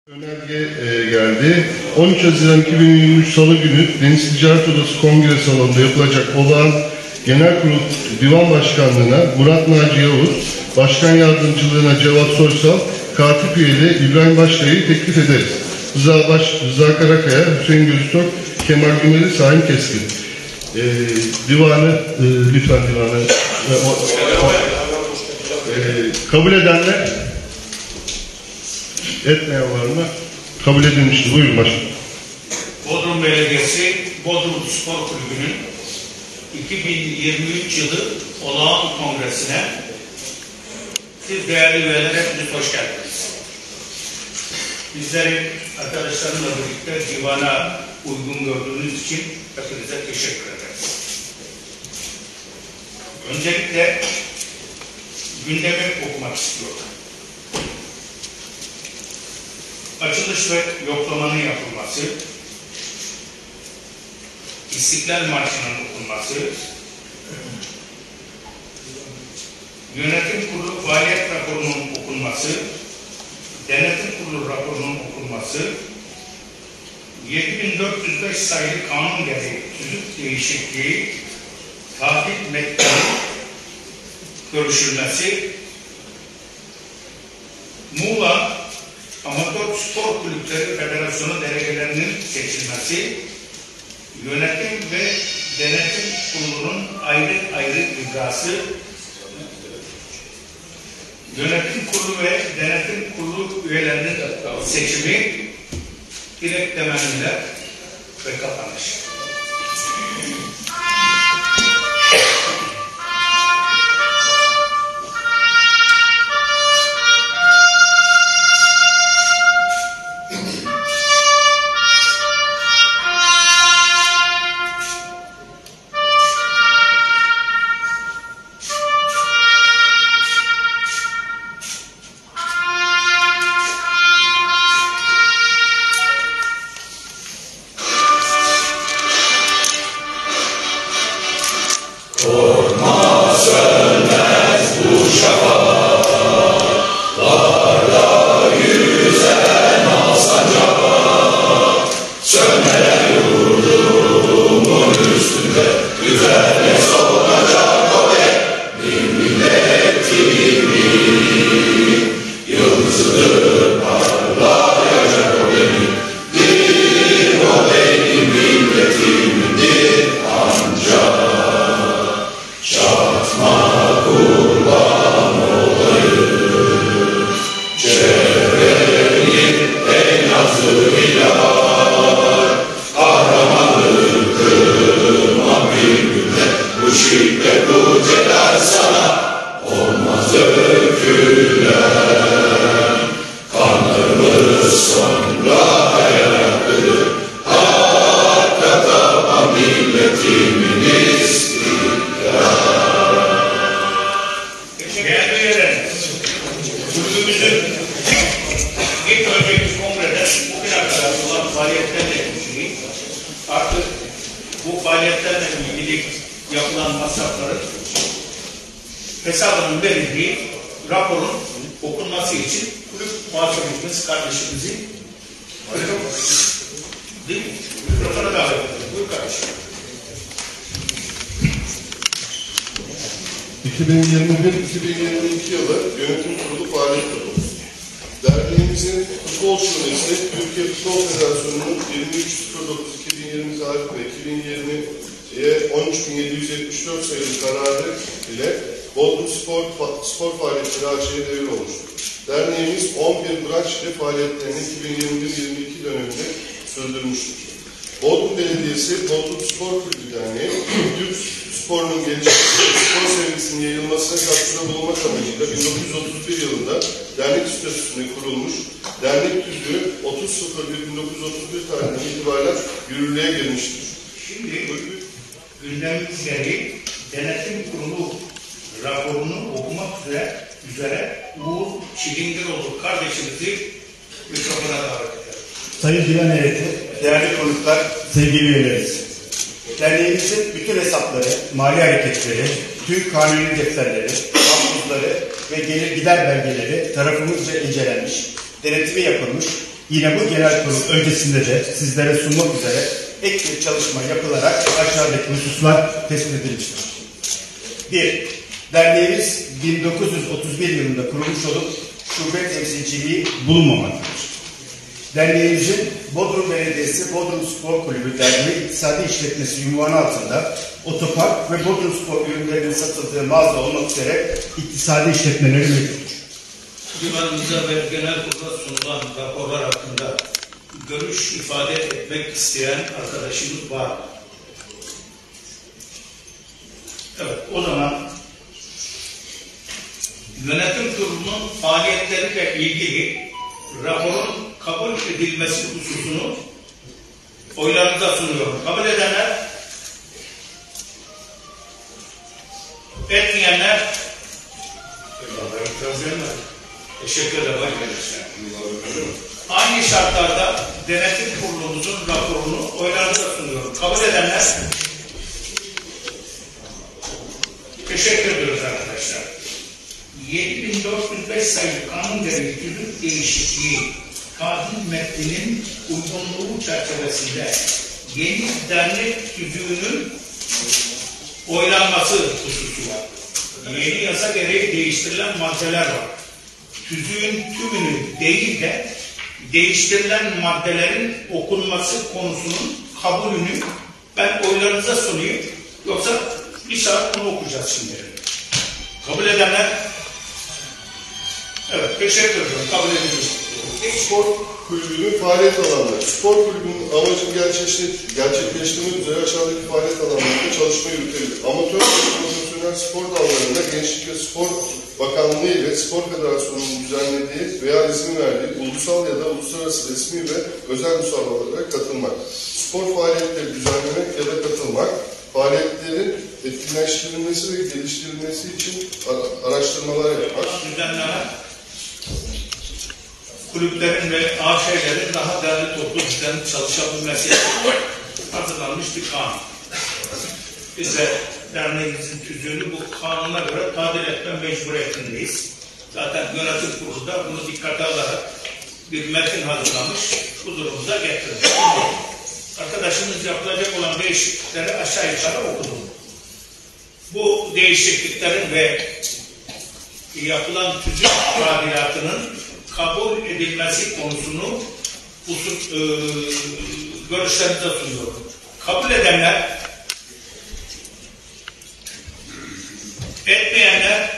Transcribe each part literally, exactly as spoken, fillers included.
Önerge e, geldi. on üç Haziran iki bin yirmi üç Salı günü Deniz Ticaret Odası Kongre Salonu'nda yapılacak olağan Genel Kurul Divan Başkanlığı'na Murat Naci Yavuz, Başkan Yardımcılığına Cevat Soysal, Katip Üyeli İbrahim Başkaya'yı teklif ederiz. Rıza, Baş, Rıza Karakaya, Hüseyin Göztok, Kemal Gümeli, Sahin Keskin. E, divanı, e, lütfen divanı. E, o, o, e, kabul edenler, etmeyen var mı? Kabul edilmiştir. Buyurun başkanım. Bodrum Belediyesi Bodrum Spor Kulübü'nün iki bin yirmi üç yılı olağan kongresine siz değerli üyeler hepiniz hoş geldiniz. Bizleri arkadaşlarımla birlikte divana uygun gördüğünüz için hepinize teşekkür ederiz. Öncelikle gündemi okumak istiyorum. Açılış ve yoklamanın yapılması, İstiklal Marşı'nın okunması, Yönetim Kurulu faaliyet raporunun okunması, Denetim Kurulu raporunun okunması, yedi bin dört yüz beş sayılı kanun gereği tüzük değişikliği, taahhüt metninin görüşülmesi, Muğla Amatör Spor Kulüpleri Federasyonu delegelerinin seçilmesi, yönetim ve denetim kurulunun ayrı ayrı icrası, yönetim kurulu ve denetim kurulu üyelerinin seçimi, dilek temenniler ve kapanış. Korkma sönmez bu şafak, dağlarda yüzen al sancak, sönmeler yurdumun üstünde, güzelle solacak o benim milletimin, yıldızıdır parlayacak o benim, bir o benim milletimindir ancak. Çatma kurban olayım, çevrenin en nazıyla, kahramanlık kırman bir günde, bu şiddet bu celal sana olmaz öykülen. Kanlarımız sonra hayatlıdır, hakka tapan milletimin istiklal. Değerli üyeler, kulübümüzün ilk önceki kongrede bugüne kadar olan faaliyetlerle ilgili, artık bu faaliyetlerle ilgili yapılan masrafların hesabının verildiği raporun okunması için kulüp muhasebecimiz kardeşimizi değil mi? Mikrofona davet edelim. Buyur kardeşim. iki bin yirmi bir iki bin yirmi iki yılı Yönetim Kurulu faaliyet raporu. Derneğimizin futbol şubesi Türkiye Futbol Federasyonu'nun yirmi üç dokuz iki bin yirmi tarih ve iki bin yirmiye on üç bin yedi yüz yetmiş dört sayılı kararı ile Bodrum Spor, Spor Faaliyetleri A Ş'ye devir olmuştur. Derneğimiz on bir branş ile faaliyetlerini iki bin yirmi bir yirmi iki döneminde sürdürmüştür. Bodrum Belediyesi Bodrum Spor Kulübü Derneği, Türk sporunun gelişmesi ve spor sevgisinin yayılmasına katkıda bulunmak amacıyla bin dokuz yüz otuz bir yılında dernek statüsüne kurulmuş, dernek tüzüğü otuz Eylül bin dokuz yüz otuz bir tarihinden itibaren yürürlüğe girmiştir. Şimdi gündemimiz gereği denetim kurulu raporunu okumak üzere, üzere Uğur Çilingiroğlu kardeşimizi mikrofona davet eder. Sayın Divan Heyeti, değerli konuklar, sevgili üyeleriz. Derneğimizin bütün hesapları, mali hareketleri, tüm kanuni defterleri, hafızları ve gelir gider belgeleri tarafımızca incelenmiş, denetimi yapılmış, Yine bu genel kurul öncesinde de sizlere sunmak üzere ek bir çalışma yapılarak aşağıdaki hususlar tespit edilmiştir. bir. Derneğimiz bin dokuz yüz otuz bir yılında kurulmuş olup şube temsilciliği bulunmamaktadır. Derneğimizin Bodrum Belediyesi Bodrum Spor Kulübü Derneği İktisadi İşletmesi unvanı altında otopark ve Bodrum Spor ürünlerinin satıldığı mağaza olmak üzere iktisadi işletmeleri mevcuttur. Divanımıza ve genel kurula sunulan raporlar hakkında görüş ifade etmek isteyen arkadaşımız var mı? Evet, o zaman yönetim kurulunun faaliyetleriyle ilgili raporun kabul edilmesi hususunu oylarınıza sunuyorum. Kabul edenler, etmeyenler, teşekkür ederim arkadaşlar. Aynı şartlarda denetim kurulumuzun raporunu oylarınıza sunuyorum. Kabul edenler, teşekkür ediyoruz arkadaşlar. yedi bin dört yüz beş sayılı kanun gereği tüzük değişikliği kanun metninin uygunluğu çerçevesinde yeni dernek tüzüğünün oylanması hususu var. Yeni yasa gereği değiştirilen maddeler var. Tüzüğün tümünü değil de değiştirilen maddelerin okunması konusunun kabulünü ben oylarınıza sunayım. Yoksa bir saat bunu okuyacağız şimdi. Kabul edenler? Evet, teşekkür ederim. Kabul edilmiş. Spor kulübünün faaliyet alanları. Spor kulübünün amacını gerçekleştirmek üzere aşağıdaki faaliyet alanlarında çalışma yürütebilir. Amatör ve profesyonel spor dallarında Gençlik ve Spor Bakanlığı ile Spor Federasyonu'nun düzenlediği veya izin verdiği ulusal ya da uluslararası resmi ve özel müsabakalara katılmak. Spor faaliyetleri düzenlemek ya da katılmak. Faaliyetlerin etkinleştirilmesi ve geliştirilmesi için araştırmalar yapmak. Düzenleme, kulüplerin ve A Ş'lerin daha değerli toplu düzenli çalışabilmesi için hazırlanmış bir kanun. Biz de derneğimizin tüzüğünü bu kanuna göre tadil etme mecburiyetindeyiz. Zaten yönetim kurulu da bunu dikkate alarak bir metin hazırlamış, huzurumuza getirdik. Arkadaşımız yapılacak olan değişiklikleri aşağı yukarı okudum. Bu değişikliklerin ve yapılan tüzük tadilatının kabul edilmesi konusunu usul, e, görüşlerinize sunuyorum. Kabul edenler, etmeyenler,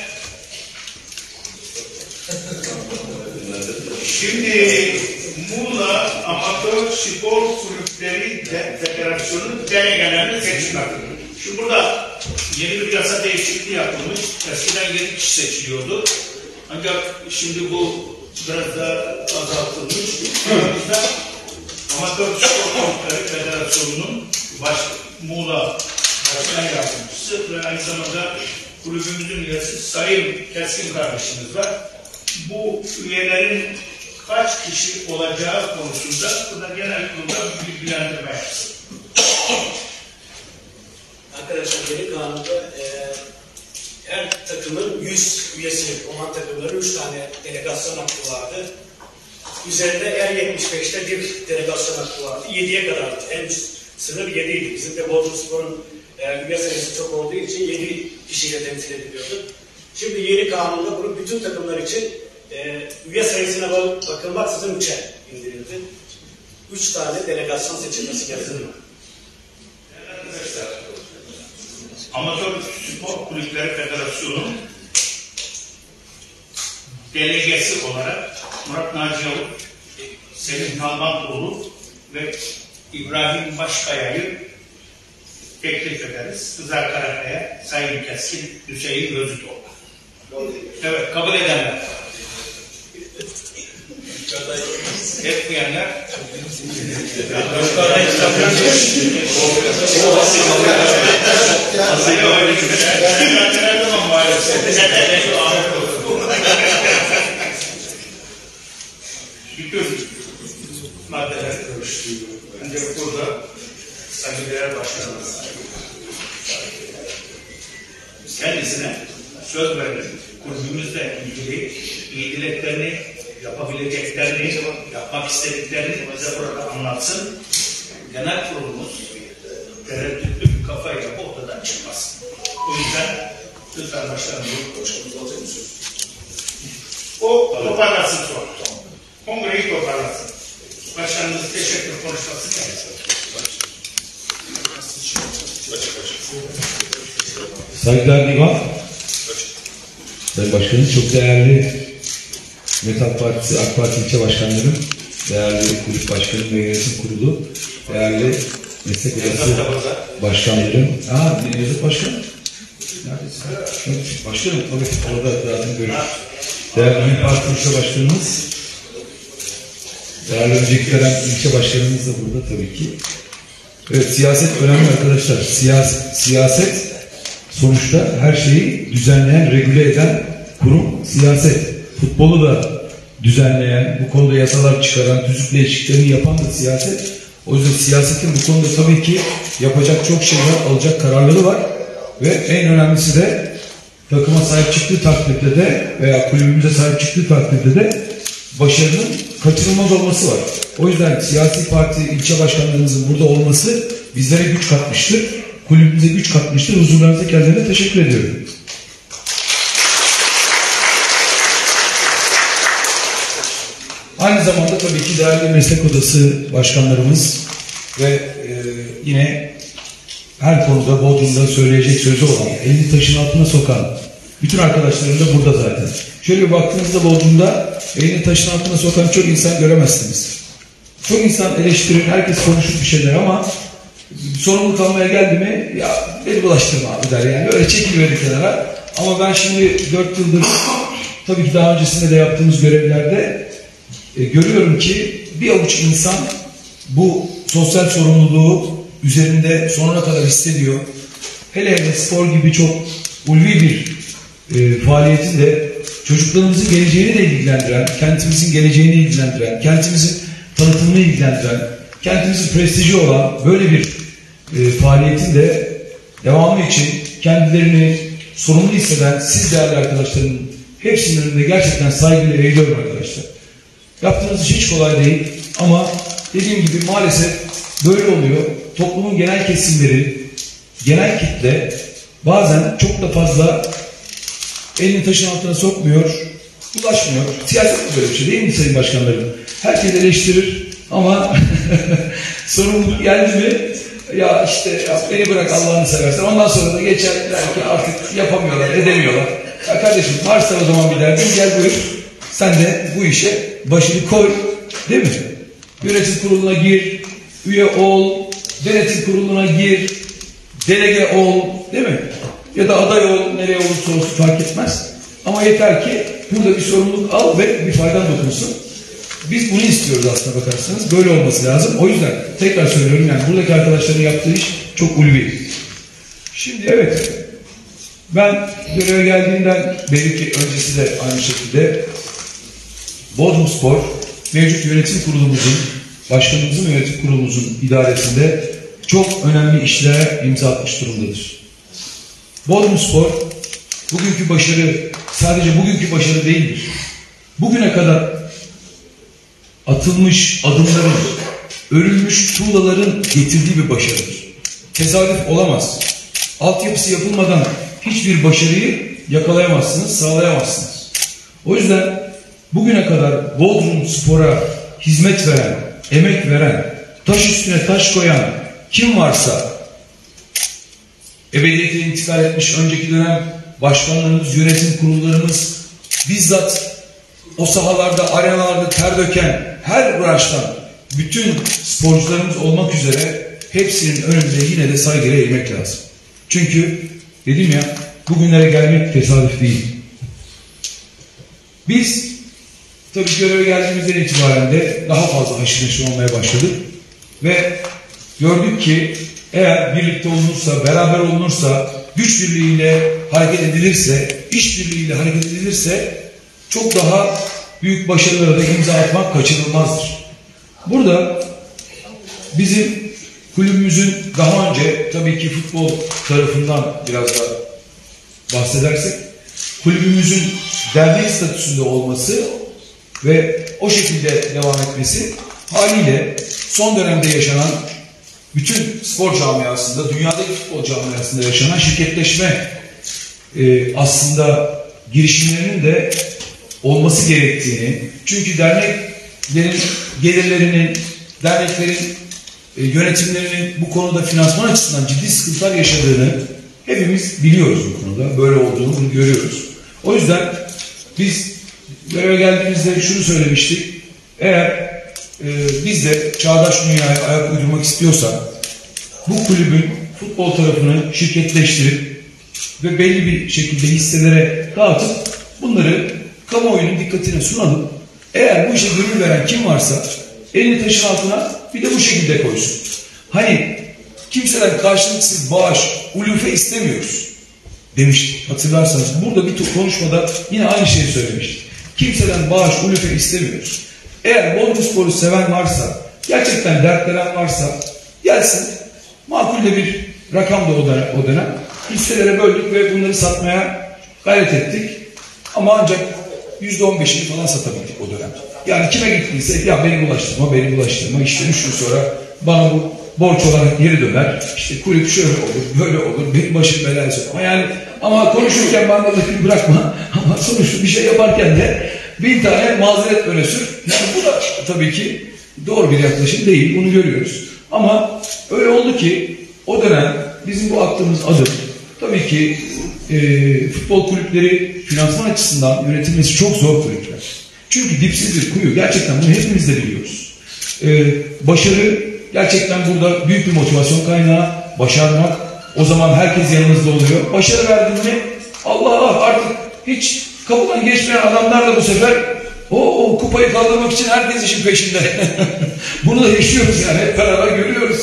şimdi Muğla Amatör Spor Kulüpleri Federasyonu delegelerini seçmek. Şimdi burada yeni bir yasa değişikliği yapılmış. Eskiden yedi kişi seçiliyordu. Ancak şimdi bu biraz da azaltılmış. Bizde Amatör Spor Kulüpleri Federasyonu'nun baş, Muğla Başkan Yardımcısı ve aynı zamanda kulübümüzün üyesi Sayın Keskin kardeşimiz var. Bu üyelerin kaç kişi olacağı konusunda burada genel kurulda bir bilgilendirme yapsın. Arkadaşlar yeni kanunda e, her takımın yüz üyesi olan takımların üç tane delegasyon hakkı vardı. Üzerinde er yetmiş beşte bir delegasyon hakkı vardı. yediye kadardı. En üst sınır yediydi. Bizim de Bodrum Spor'un e, üye sayısı çok olduğu için yedi kişiyle temsil ediliyordu. Şimdi yeni kanunda bunu bütün takımlar için e, üye sayısına bakılmaksızın üçe indirildi. Üç tane delegasyon seçilmesi gerekiyor. Arkadaşlar, Amatör Spor Kulüpleri Federasyonu delegesi olarak Murat Naci Yavuz, Selim Nalbantoğlu ve İbrahim Başkaya'yı teklif ederiz. Kızar Karakaya, Sayın Keskin, Hüseyin Gözütoğlu. Evet, kabul edenler. Etmeyenler. Bütün maddeler görüştürüyor. Ancak burada saygıdeğer başkanımız kendisine söz verdim. Kulübümüzle ilgili iyi dileklerini yapabileceklerini, yapmak istediklerini bize burada anlatsın. Genel kurulumuz tereddütlü bir kafayla ortadan çıkmasın. O yüzden lütfen başkanım. O toparlasın sonra. Kongreyi toparlasın. Başkanımız teşekkür konuşmasını yapsın. Saygılar Divan. Sayın Başkanım, çok değerli Metal Partisi, AK Parti ilçe başkanlarım, değerli kulüp başkanım ve yönetim kurulu, değerli meslek odası başkanlarım. Aa, Yazık Başkan. Neredesin? Başkanım, tabii orada zaten görüşürüz. Değerli İYİ Parti ilçe başkanımız, değerli önceki dönem ilçe başkanımız da burada tabii ki. Evet, siyaset önemli arkadaşlar. Siyas siyaset sonuçta her şeyi düzenleyen, regüle eden kurum siyaset. Futbolu da düzenleyen, bu konuda yasalar çıkaran, tüzük değişikliklerini yapan da siyaset. O yüzden siyasetin bu konuda tabii ki yapacak çok şey var, alacak kararları var. Ve en önemlisi de takıma sahip çıktığı takdirde de veya kulübümüze sahip çıktığı takdirde de başarının kaçırılmaz olması var. O yüzden siyasi parti ilçe başkanlarımızın burada olması bizlere güç katmıştır. Kulübümüze güç katmıştır. Huzurlarınıza kendilerine teşekkür ediyorum. Aynı zamanda tabii ki değerli meslek odası başkanlarımız ve e, yine her konuda Bodrum'da söyleyecek sözü olan, elini taşın altına sokan bütün arkadaşlarım da burada zaten. Şöyle bir baktığınızda Bodrum'da elini taşın altına sokan çok insan göremezsiniz. Çok insan eleştirir, herkes konuşur bir şeyler ama sorumluluk almaya geldi mi, ya beni bulaştırma abi der yani. Öyle çekiliverir kenara. Ama ben şimdi dört yıldır tabii ki daha öncesinde de yaptığımız görevlerde e, görüyorum ki bir avuç insan bu sosyal sorumluluğu üzerinde sonuna kadar hissediyor. Hele hele spor gibi çok ulvi bir e, faaliyetin de çocuklarımızın geleceğini de ilgilendiren, kentimizin geleceğini ilgilendiren, kentimizin tanıtımını ilgilendiren, kentimizin prestiji olan böyle bir e, faaliyetin de devamı için kendilerini sorumlu hisseden siz değerli arkadaşların hepsinin önünde gerçekten saygıyla eğiliyorum arkadaşlar. Yaptığınız iş hiç kolay değil ama dediğim gibi maalesef böyle oluyor. Toplumun genel kesimleri, genel kitle bazen çok da fazla elini taşın altına sokmuyor, ulaşmıyor. Siyaset böyle bir şey değil mi Sayın Başkanlarım? Herkes eleştirir ama sorumluluk geldi mi ya işte ya beni bırak Allah'ını seversen. Ondan sonra da geçer ki artık yapamıyorlar, edemiyorlar. Ya kardeşim varsa o zaman bir derdin gel buyur. Sen de bu işe başını koy. Değil mi? Yönetim kuruluna gir, üye ol, denetim kuruluna gir, delege ol, değil mi? Ya da aday ol, nereye olursa olsun fark etmez. Ama yeter ki burada bir sorumluluk al ve bir faydan dokunsun. Biz bunu istiyoruz aslına bakarsanız. Böyle olması lazım. O yüzden tekrar söylüyorum yani buradaki arkadaşların yaptığı iş çok ulvi. Şimdi evet ben göreve geldiğimden beri ki öncesi de aynı şekilde Bodrumspor mevcut yönetim kurulumuzun, başkanımızın ve yönetim kurulumuzun idaresinde çok önemli işlere imza atmış durumdadır. Bodrumspor bugünkü başarı sadece bugünkü başarı değildir. Bugüne kadar atılmış adımların, örülmüş tuğlaların getirdiği bir başarıdır. Tesadüf olamaz. Altyapısı yapılmadan hiçbir başarıyı yakalayamazsınız, sağlayamazsınız. O yüzden bugüne kadar Bodrumspor'a hizmet veren, emek veren, taş üstüne taş koyan kim varsa, ebediyete intikal etmiş önceki dönem başkanlarımız, yönetim kurullarımız, bizzat o sahalarda, arenalarda ter döken her branştan bütün sporcularımız olmak üzere hepsinin önünde yine de saygıyla eğilmek lazım. Çünkü dedim ya, bugünlere gelmek tesadüf değil. Biz tabii göreve geldiğimizden itibaren de daha fazla haşır neşir olmaya başladık. Ve gördük ki eğer birlikte olunursa, beraber olunursa, güç birliğiyle hareket edilirse, iş birliğiyle hareket edilirse çok daha büyük başarılara da imza atmak kaçınılmazdır. Burada bizim kulübümüzün daha önce tabii ki futbol tarafından biraz da bahsedersek kulübümüzün dernek statüsünde olması ve o şekilde devam etmesi haliyle son dönemde yaşanan bütün spor camiasında, dünyadaki futbol camiasında yaşanan şirketleşme e, aslında girişimlerinin de olması gerektiğini, çünkü derneklerin gelirlerinin, derneklerin e, yönetimlerinin bu konuda finansman açısından ciddi sıkıntılar yaşadığını hepimiz biliyoruz bu konuda. Böyle olduğunu bunu görüyoruz. O yüzden biz göreve geldiğimizde şunu söylemiştik. Eğer e, biz de çağdaş dünyaya ayak uydurmak istiyorsak bu kulübün futbol tarafını şirketleştirip ve belli bir şekilde hisselere dağıtıp bunları kamuoyunun dikkatine sunalım. Eğer bu işe gönül veren kim varsa elini taşın altına bir de bu şekilde koysun. Hani kimseden karşılıksız bağış, ulufe istemiyoruz demiştik. Hatırlarsanız burada bir konuşmada yine aynı şeyi söylemiştik. Kimseden bağış, ulufe istemiyoruz. Eğer Bodrumspor'u seven varsa, gerçekten dertlenen varsa gelsin. Makul de bir rakam da o dönem, o dönem. Hisselere böldük ve bunları satmaya gayret ettik. Ama ancak yüzde on beşini falan satabildik o dönem. Yani kime gittiyse ya beni bulaştırma, beni bulaştırma. İşte üç gün sonra bana bu borç olarak geri döner. İşte kulüp şöyle olur, böyle olur. Benim başım belaya sokma. Yani ama konuşurken bana da bırakma. Ama sonuçta bir şey yaparken de bin tane mazeret öne sür. Yani bu da tabii ki doğru bir yaklaşım değil. Bunu görüyoruz. Ama öyle oldu ki o dönem bizim bu attığımız adım tabii ki e, futbol kulüpleri finansman açısından yönetilmesi çok zor kulüpler. Çünkü dipsiz bir kuyu. Gerçekten bunu hepimiz de biliyoruz. E, başarı gerçekten burada büyük bir motivasyon kaynağı. Başarmak. O zaman herkes yanınızda oluyor. Başarı verdiğinde Allah Allah artık hiç kapıdan geçmeyen adamlar da bu sefer o, o kupayı kaldırmak için herkes işin peşinde. Bunu da yaşıyoruz yani. Hep beraber görüyoruz.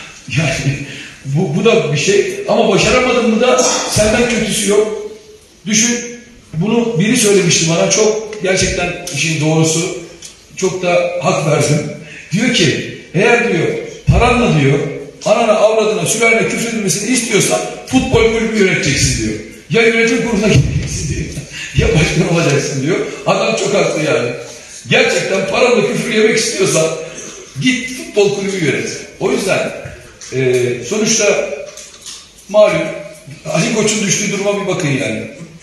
Yani bu, bu da bir şey. Ama başaramadın mı da senden kötüsü yok. Düşün. Bunu biri söylemişti bana. Çok gerçekten işin doğrusu. Çok da hak verdim. Diyor ki eğer diyor paranla diyor anana avradına sülalene küfredilmesini istiyorsan futbol kulübü yöneteceksin diyor. Ya yönetim kuruluna gideceksin diyor. Ya başkan olacaksın diyor. Adam çok haklı yani. Gerçekten paranla küfür yemek istiyorsan git futbol kulübü yönet. O yüzden e, sonuçta malum Ali Koç'un düştüğü duruma bir bakın yani.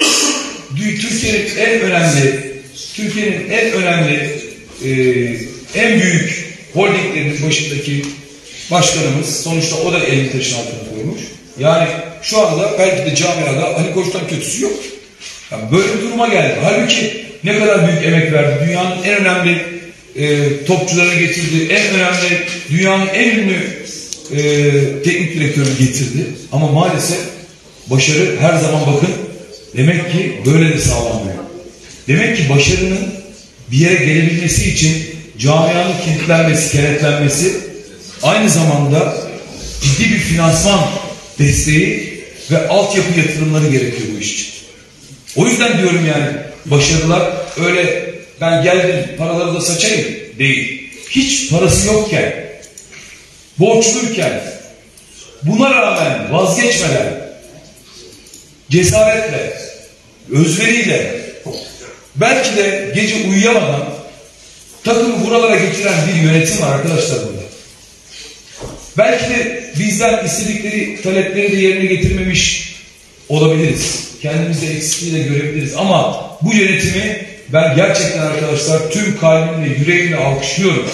Türkiye'nin en önemli Türkiye'nin en önemli e, en büyük holdinglerin başındaki başkanımız sonuçta o da elini taşın altına koymuş. Yani şu anda belki de camiada Ali Koç'tan kötüsü yok. Yani böyle bir duruma geldi. Halbuki ne kadar büyük emek verdi. Dünyanın en önemli e, topçularını getirdi. En önemli, dünyanın en ünlü e, teknik direktörünü getirdi. Ama maalesef başarı her zaman bakın demek ki böyle de sağlanmıyor. Demek ki başarının bir yere gelebilmesi için camianın kilitlenmesi, kenetlenmesi aynı zamanda ciddi bir finansman desteği ve altyapı yatırımları gerekiyor bu iş için. O yüzden diyorum yani başarılar öyle ben geldim paraları da saçayım değil. Hiç parası yokken, borçluyken buna rağmen vazgeçmeden cesaretle, özveriyle belki de gece uyuyamadan takımı buralara getiren bir yönetim var arkadaşlar burada. Belki de bizden istedikleri talepleri de yerine getirmemiş olabiliriz. Kendimizde eksikliği de görebiliriz. Ama bu yönetimi ben gerçekten arkadaşlar tüm kalbimle, yüreğimle alkışlıyorum.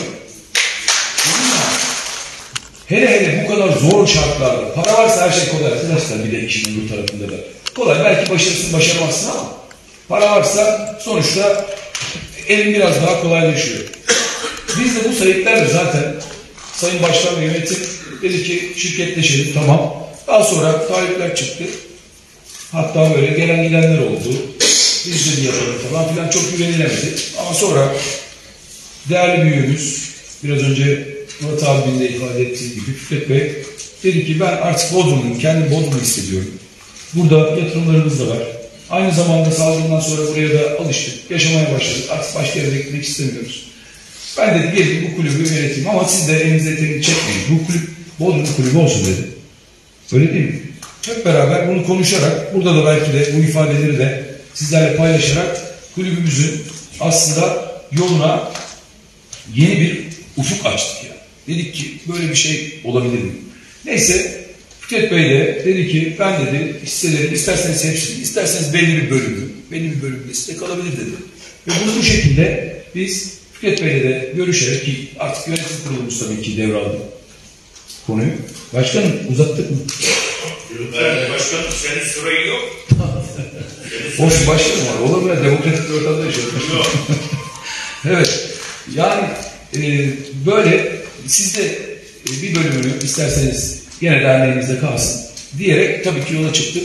Hele hele bu kadar zor şartlarda. Para varsa her şey kolay arkadaşlar bir de işin bu tarafında da. Kolay. Belki başarısın, başaramazsın ama para varsa sonuçta elin biraz daha kolaylaşıyor. Biz de bu sayıklarla zaten Sayın Başkan ve yönetim dedi ki şirketleşelim, tamam. Daha sonra talipler çıktı. Hatta böyle gelen gidenler oldu. Biz de bir yapalım falan filan çok güvenilemedi. Ama sonra değerli büyüğümüz biraz önce Murat abinin de ifade ettiği gibi Fikret Bey dedi ki ben artık Bodrum'un, kendi Bodrum'u hissediyorum. Burada yatırımlarımız da var. Aynı zamanda salgından sonra buraya da alıştık. Yaşamaya başladık. Artık başka yere gitmek istemiyoruz. Ben de gelin bu kulübü yöneteyim ama siz de elinize elini çekmeyin. Bu kulüp Bodrum kulübü olsun dedi. Öyle değil mi? Hep beraber bunu konuşarak, burada da belki de bu ifadeleri de sizlerle paylaşarak kulübümüzün aslında yoluna yeni bir ufuk açtık ya. Dedik ki böyle bir şey olabilir mi? Neyse Fikret Bey de dedi ki ben dedi hisselerim isterseniz hepsini, isterseniz belli bir bölümü, belli bir bölümde size kalabilir dedi. Ve bunu bu şekilde biz Fikret Bey'le de görüşerek ki artık yönetim kurulumuz tabii ki devraldı konuyu. Başkanım uzattık mı? Evet, başkanım senin süreyi yok. Olsun başkanım var. Olur mu ya? Demokratik bir ortamda yaşıyoruz. Yok. Evet. Yani e, böyle siz de e, bir bölümünü isterseniz yine derneğinizde kalsın diyerek tabii ki yola çıktık.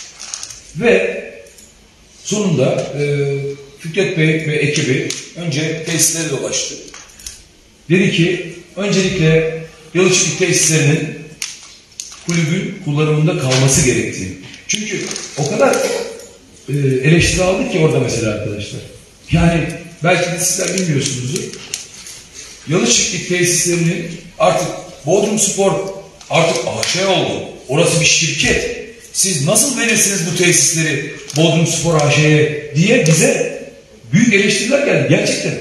Ve sonunda e, Fikret Bey ve ekibi önce tesislere dolaştı. Dedi ki öncelikle Yalıçık tesislerinin kulübün kullanımında kalması gerektiğini. Çünkü o kadar e, eleştiri aldık ki orada mesela arkadaşlar. Yani belki de sizler bilmiyorsunuzdur. Yalıçık tesislerinin artık Bodrumspor artık A Ş oldu. Orası bir şirket. Siz nasıl verirsiniz bu tesisleri Bodrumspor A Ş'ye diye bize büyük eleştiriler geldi. Gerçekten.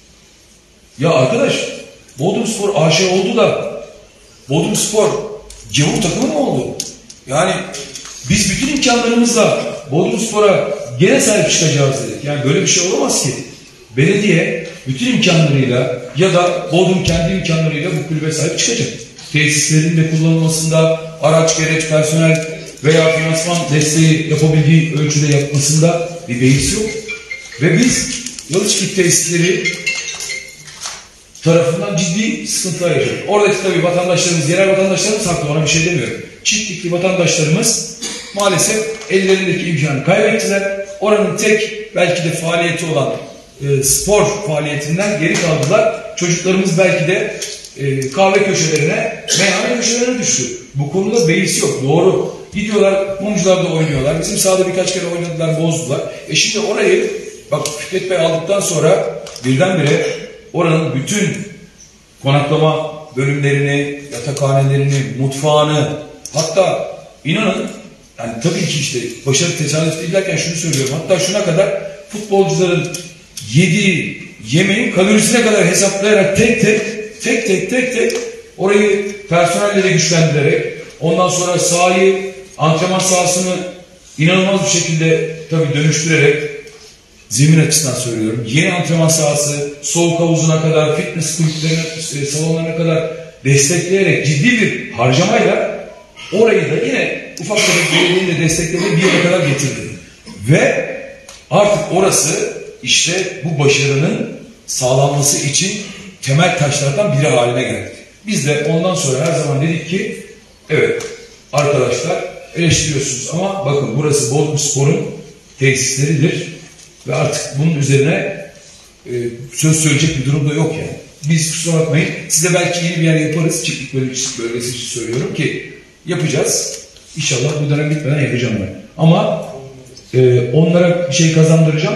Ya arkadaş Bodrumspor A Ş oldu da Bodrumspor gavur takımı mı oldu? Yani biz bütün imkanlarımızla Bodrumspor'a gene sahip çıkacağız dedik. Yani böyle bir şey olamaz ki. Belediye bütün imkanlarıyla ya da Bodrum kendi imkanlarıyla bu kulübe sahip çıkacak. Tesislerin de kullanılmasında, araç, gereç, personel veya finansman desteği yapabildiği ölçüde yapmasında bir beis yok. Ve biz Yalıçık tesisleri tarafından ciddi sıkıntılar yaşıyoruz. Oradaki tabii vatandaşlarımız, yerel vatandaşlarımız haklı, ona bir şey demiyorum. Çiftlikli vatandaşlarımız maalesef ellerindeki imkanı kaybettiler. Oranın tek belki de faaliyeti olan e, spor faaliyetinden geri kaldılar. Çocuklarımız belki de e, kahve köşelerine, meyhane köşelerine düştü. Bu konuda beis yok. Doğru. Gidiyorlar, mumcularda oynuyorlar. Bizim sahada birkaç kere oynadılar, bozdular. E şimdi orayı, bak Fikret Bey aldıktan sonra birdenbire oranın bütün konaklama bölümlerini, yatakhanelerini, mutfağını, hatta inanın, yani tabii ki işte başarı tesadüf değil derken şunu söylüyorum. Hatta şuna kadar futbolcuların yediği yemeğin kalorisine kadar hesaplayarak tek tek, tek tek tek tek orayı personelle de güçlendirerek, ondan sonra sahayı, antrenman sahasını inanılmaz bir şekilde tabii dönüştürerek, zemin açısından söylüyorum, yeni antrenman sahası, soğuk havuzuna kadar, fitness kulüplerine, salonlarına kadar destekleyerek ciddi bir harcamayla orayı da yine ufak tefek belediyenin de desteklediği bir yere kadar getirdi. Ve artık orası işte bu başarının sağlanması için temel taşlardan biri haline geldi. Biz de ondan sonra her zaman dedik ki evet arkadaşlar eleştiriyorsunuz ama bakın burası Bodrumspor'un tesisleridir ve artık bunun üzerine e, söz söyleyecek bir durum da yok yani. Biz kusura bakmayın, size belki yeni bir yer yaparız, çiftlik bölgesi için söylüyorum ki yapacağız. İnşallah bu dönem bitmeden yapacağım ben. Ama e, onlara bir şey kazandıracağım.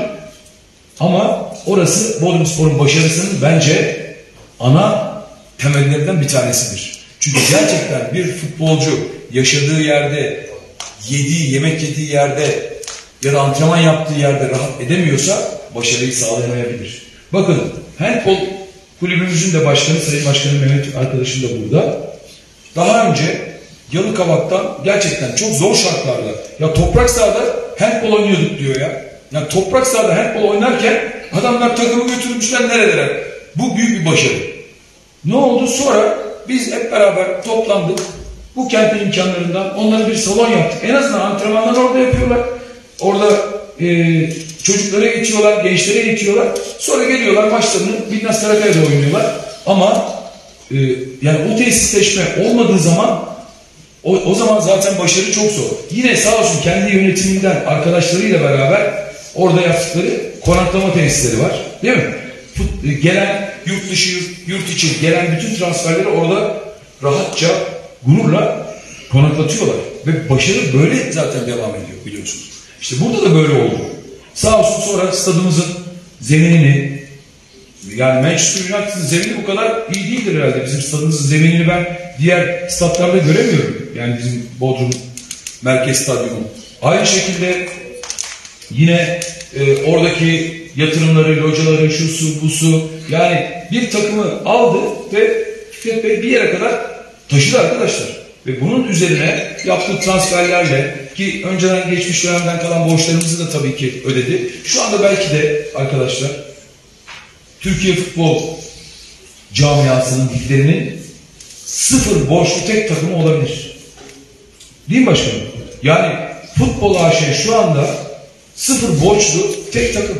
Ama orası Bodrumspor'un başarısının bence ana temellerinden bir tanesidir. Çünkü gerçekten bir futbolcu yaşadığı yerde, yediği, yemek yediği yerde ya da antrenman yaptığı yerde rahat edemiyorsa başarıyı sağlayamayabilir. Bakın handball kulübümüzün de başkanı, Sayın Başkanım Mehmet arkadaşım da burada. Daha önce Yalıkavak'tan gerçekten çok zor şartlarda, ya toprak sahada handball oynuyorduk diyor ya. Yani toprak sahada handball oynarken adamlar takımı götürmüşler nerelere. Bu büyük bir başarı. Ne oldu? Sonra biz hep beraber toplandık. Bu kentin imkanlarından onlara bir salon yaptık. En azından antrenmanları orada yapıyorlar. Orada e, çocuklara geçiyorlar, gençlere geçiyorlar. Sonra geliyorlar maçlarını Bilnaz Karakaya'da oynuyorlar. Ama e, yani o tesisleşme olmadığı zaman o, o zaman zaten başarı çok zor. Yine sağ olsun kendi yönetiminden arkadaşlarıyla beraber orada yaptıkları konaklama tesisleri var. Değil mi? Gelen yurt dışı, yurt içi gelen bütün transferleri orada rahatça, gururla konaklatıyorlar. Ve başarı böyle zaten devam ediyor biliyorsunuz. İşte burada da böyle oldu. Sağ olsun sonra stadımızın zeminini, yani Manchester United'ın zemini bu kadar iyi değildir herhalde. Bizim stadımızın zeminini ben diğer statlarda göremiyorum. Yani bizim Bodrum Merkez Stadyumu. Aynı şekilde yine e, oradaki yatırımları, locaları, şusu, busu. Yani bir takımı aldı ve Fikret Bey bir yere kadar taşıdı arkadaşlar. Ve bunun üzerine yaptığı transferlerle ki önceden geçmiş dönemden kalan borçlarımızı da tabii ki ödedi. Şu anda belki de arkadaşlar Türkiye futbol camiasının liglerinin sıfır borçlu tek takımı olabilir. Değil mi başkanım? Yani futbol A Ş şu anda sıfır borçlu tek takım.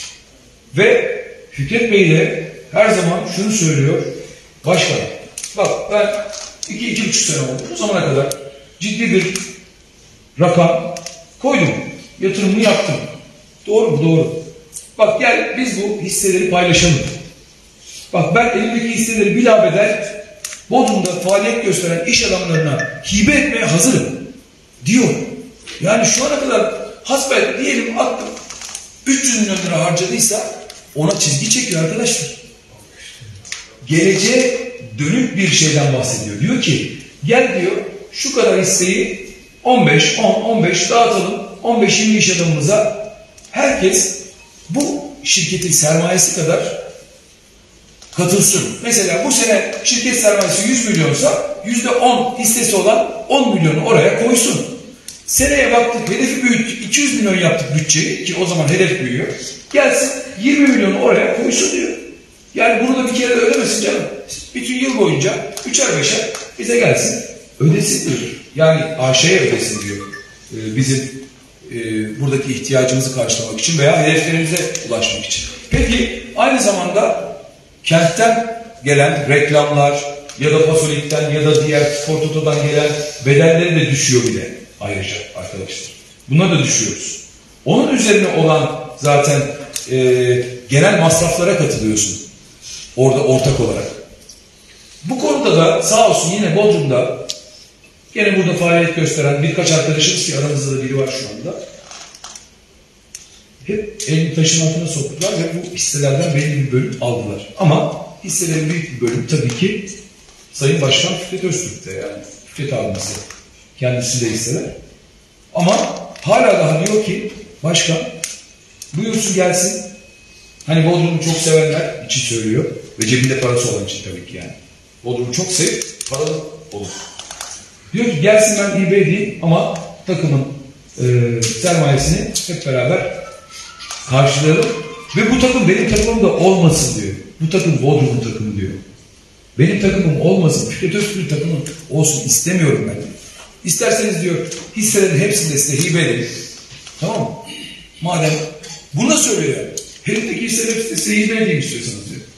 Ve Fikret Bey de her zaman şunu söylüyor. Başkanım bak ben iki, iki buçuk sene oldu. Bu zamana kadar ciddi bir rakam koydum. Yatırımını yaptım. Doğru mu? Doğru. Bak gel biz bu hisseleri paylaşalım. Bak ben elimdeki hisseleri bilabeder Bodrum'da faaliyet gösteren iş adamlarına hibe etmeye hazırım diyor. Yani şu ana kadar hasbel diyelim attım üç yüz milyon lira harcadıysa ona çizgi çekiyor arkadaşlar. Geleceğe dönük bir şeyden bahsediyor. Diyor ki gel diyor şu kadar hisseyi on beş, on, on beş dağıtalım. on beş yirmi iş adamımıza herkes bu şirketin sermayesi kadar katılsın. Mesela bu sene şirket sermayesi yüz milyonsa yüzde on hissesi olan on milyonu oraya koysun. Seneye baktık hedefi büyüttük. iki yüz milyon yaptık bütçeyi ki o zaman hedef büyüyor. Gelsin yirmi milyonu oraya koysun diyor. Yani bunu da bir kere de ödemesin canım. Bütün yıl boyunca üçer beşer bize gelsin ödesin diyor. Yani A Ş'ye ödesin diyor. Ee, bizim e, buradaki ihtiyacımızı karşılamak için veya hedeflerimize ulaşmak için. Peki aynı zamanda kentten gelen reklamlar ya da Pasolik'ten ya da diğer Spor Toto'dan gelen bedelleri de düşüyor bile ayrıca arkadaşlar. Buna da düşüyoruz. Onun üzerine olan zaten e, genel masraflara katılıyorsun. Orada ortak olarak. Bu konuda da sağ olsun yine Bodrum'da gene burada faaliyet gösteren birkaç arkadaşımız ki aramızda da biri var şu anda. Hep elini taşın altına soktular ve bu hisselerden belli bir bölüm aldılar. Ama hisselerin büyük bir bölümü tabii ki Sayın Başkan Fikret Öztürk'te yani. Fikret abimize. Kendisi de hisseler. Ama hala daha diyor ki başkan buyursun gelsin. Hani Bodrum'u çok sevenler için söylüyor. Ve cebinde parası olan için tabii ki yani. Bodrum'u çok sev, paralı olur. Diyor ki gelsin ben hibe edeyim ama takımın e, sermayesini hep beraber karşılayalım. Ve bu takım benim takımım da olmasın diyor. Bu takım Bodrum'un takımı diyor. Benim takımım olmasın, Fikret Öztürk takımım olsun istemiyorum ben. İsterseniz diyor hisselerin hepsini de size hibe edin. Tamam mı? Madem bunu da söylüyor yani. Elimdeki hisseleri hepsini de size hibe edeyim istiyorsanız diyor.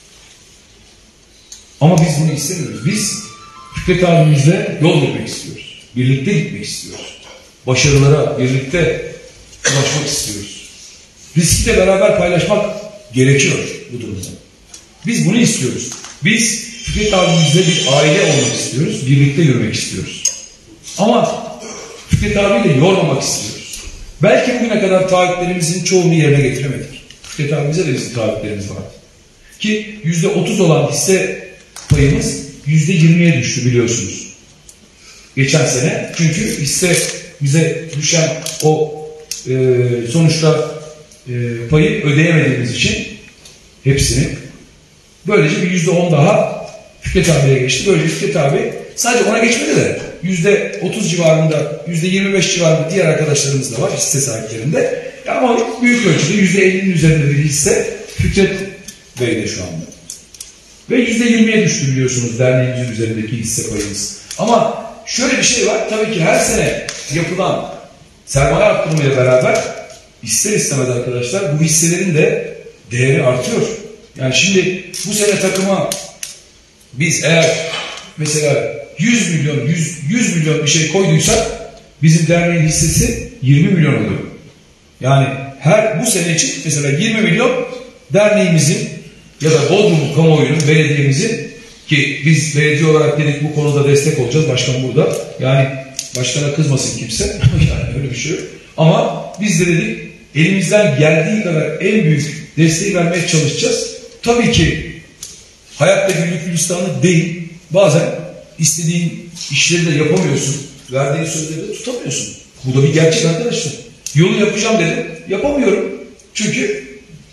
Ama biz bunu istemiyoruz. Biz Fikret abimizle yol yürümek istiyoruz. Birlikte gitmek istiyoruz. Başarılara birlikte ulaşmak istiyoruz. Riski de beraber paylaşmak gerekiyor bu durumda. Biz bunu istiyoruz. Biz Fikret abimizle bir aile olmak istiyoruz. Birlikte yürümek istiyoruz. Ama Fikret abiyle yormamak istiyoruz. Belki bugüne kadar taahhütlerimizin çoğunu yerine getiremedik. Fikret abimize de bizim taahhütlerimiz var. Ki yüzde otuz olan hisse payımız yüzde yirmiye düştü biliyorsunuz. Geçen sene. Çünkü hisse bize düşen o e, sonuçta e, payı ödeyemediğimiz için hepsini böylece bir yüzde on daha Fikret abiye geçti. Böylece Fikret abi sadece ona geçmedi de yüzde otuz civarında, yüzde yirmi beş civarında diğer arkadaşlarımız da var hisse sahiplerinde. Ama büyük ölçüde yüzde ellinin üzerinde bir hisse Fikret Bey'de şu anda. Ve yüzde yirmiye düştü biliyorsunuz derneğimizin üzerindeki hisse payımız. Ama şöyle bir şey var. Tabii ki her sene yapılan sermaye arttırmayla beraber ister istemez arkadaşlar bu hisselerin de değeri artıyor. Yani şimdi bu sene takıma biz eğer mesela yüz milyon, yüz milyon bir şey koyduysak bizim derneğin hissesi yirmi milyon oluyor. Yani her bu sene için mesela yirmi milyon derneğimizin ya da Bodrum kamuoyunun, belediyemizin ki biz belediye olarak dedik bu konuda destek olacağız. Başkan burada. Yani başkana kızmasın kimse. Yani öyle bir şey yok. Ama biz de dedik elimizden geldiği kadar en büyük desteği vermeye çalışacağız. Tabii ki hayatta güllük gülistanlık değil. Bazen istediğin işleri de yapamıyorsun. Verdiğin sözleri de tutamıyorsun. Bu da bir gerçek arkadaşlar. Yolu yapacağım dedim. Yapamıyorum. Çünkü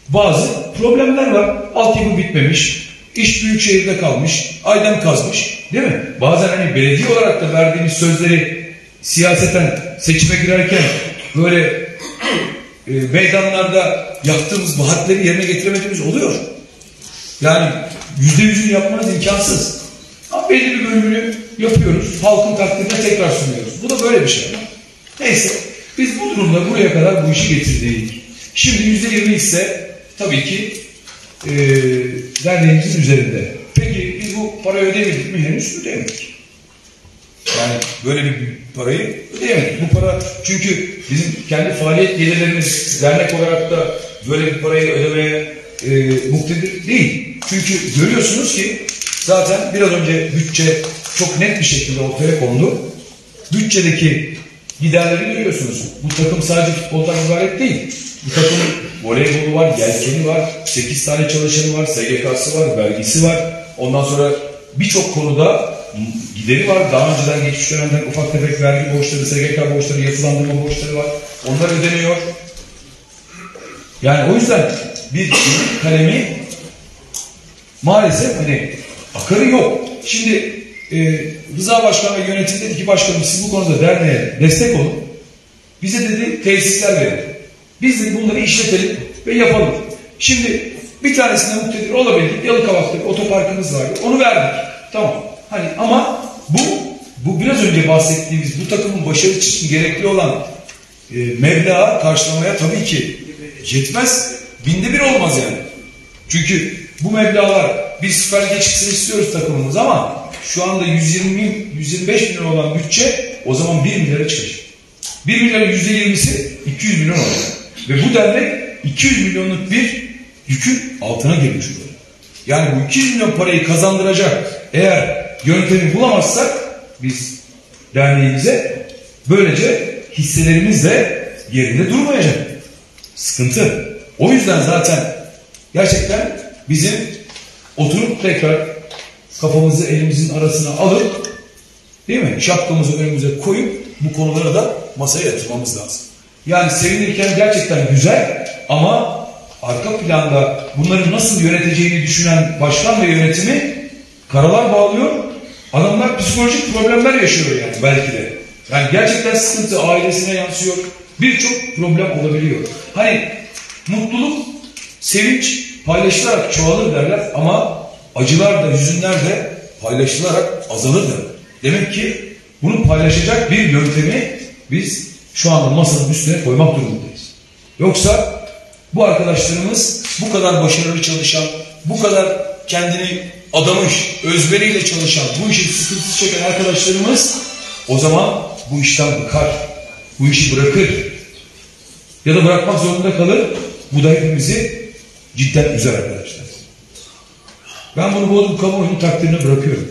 bazı problemler var. Altyapı bitmemiş, iş büyük şehirde kalmış, aydın kazmış, değil mi? Bazen hani belediye olarak da verdiğimiz sözleri siyaseten seçime girerken böyle e, meydanlarda yaptığımız vaatleri yerine getiremediğimiz oluyor. Yani yüzde yüzünü yapmanız imkansız. Ama belli bir bölümünü yapıyoruz. Halkın takdirine tekrar sunuyoruz. Bu da böyle bir şey. Neyse. Biz bu durumda buraya kadar bu işi getirdik. Şimdi yüzde yirmi ise tabii ki e, derneğimizin üzerinde. Peki biz bu parayı ödemedik mi? Henüz ödemedik. Yani böyle bir parayı ödeyemedik. Bu para çünkü bizim kendi faaliyet gelirlerimiz dernek olarak da böyle bir parayı ödemeye e, muktedir değil. Çünkü görüyorsunuz ki zaten biraz önce bütçe çok net bir şekilde ortaya kondu. Bütçedeki giderleri görüyorsunuz. Bu takım sadece futboldan ibaret değil. Bu takım voleybolu var, yelkeni var, sekiz tane çalışanı var, S G K'sı var, vergisi var. Ondan sonra birçok konuda gideri var. Daha önceden geçmiş dönemden ufak tefek vergi borçları, S G K borçları, yapılandırma borçları var. Onlar ödeniyor. Yani o yüzden bir kalemi maalesef hani akarı yok. Şimdi e, Rıza Başkan ve yönetim dedi ki başkanım siz bu konuda derneğe destek olun. Bize dedi tesisler verin. Biz de bunları işletelim ve yapalım. Şimdi bir tanesine muktedir olabildik. Yalıkavak'ta bir otoparkımız vardı. Onu verdik. Tamam. Hani ama bu bu biraz önce bahsettiğimiz bu takımın başarı için gerekli olan e, meblağı karşılamaya tabii ki yetmez. Binde bir olmaz yani. Çünkü bu meblağlar bir Süper Lig'e çıksın istiyoruz takımımız ama şu anda yüz yirmi yüz yirmi beş milyon olan bütçe o zaman bir milyara çıkacak. bir milyarın yüzde yirmisi iki yüz milyon olacak. Ve bu dernek iki yüz milyonluk bir yükün altına girmiş oluyor. Yani bu iki yüz milyon parayı kazandıracak eğer yöntemi bulamazsak biz derneğimize böylece hisselerimiz de yerinde durmayacak. Sıkıntı. O yüzden zaten gerçekten bizim oturup tekrar kafamızı elimizin arasına alıp değil mi? Şapkamızı önümüze koyup bu konulara da masaya yatırmamız lazım. Yani sevinirken gerçekten güzel ama arka planda bunları nasıl yöneteceğini düşünen başkan ve yönetimi karalar bağlıyor. Adamlar psikolojik problemler yaşıyor yani belki de. Yani gerçekten sıkıntı ailesine yansıyor. Birçok problem olabiliyor. Hani mutluluk, sevinç paylaşılarak çoğalır derler ama acılar da, hüzünler de paylaşılarak azalır derler. Demek ki bunu paylaşacak bir yöntemi biz şu anda masanın üstüne koymak durumundayız. Yoksa bu arkadaşlarımız bu kadar başarılı çalışan, bu kadar kendini adamış, özveriyle çalışan, bu işi sıkıntısı çeken arkadaşlarımız o zaman bu işten bıkar. Bu işi bırakır. Ya da bırakmak zorunda kalır. Bu da hepimizi cidden üzer arkadaşlar. Ben bunu Bodrum kamuoyunun takdirine bırakıyorum.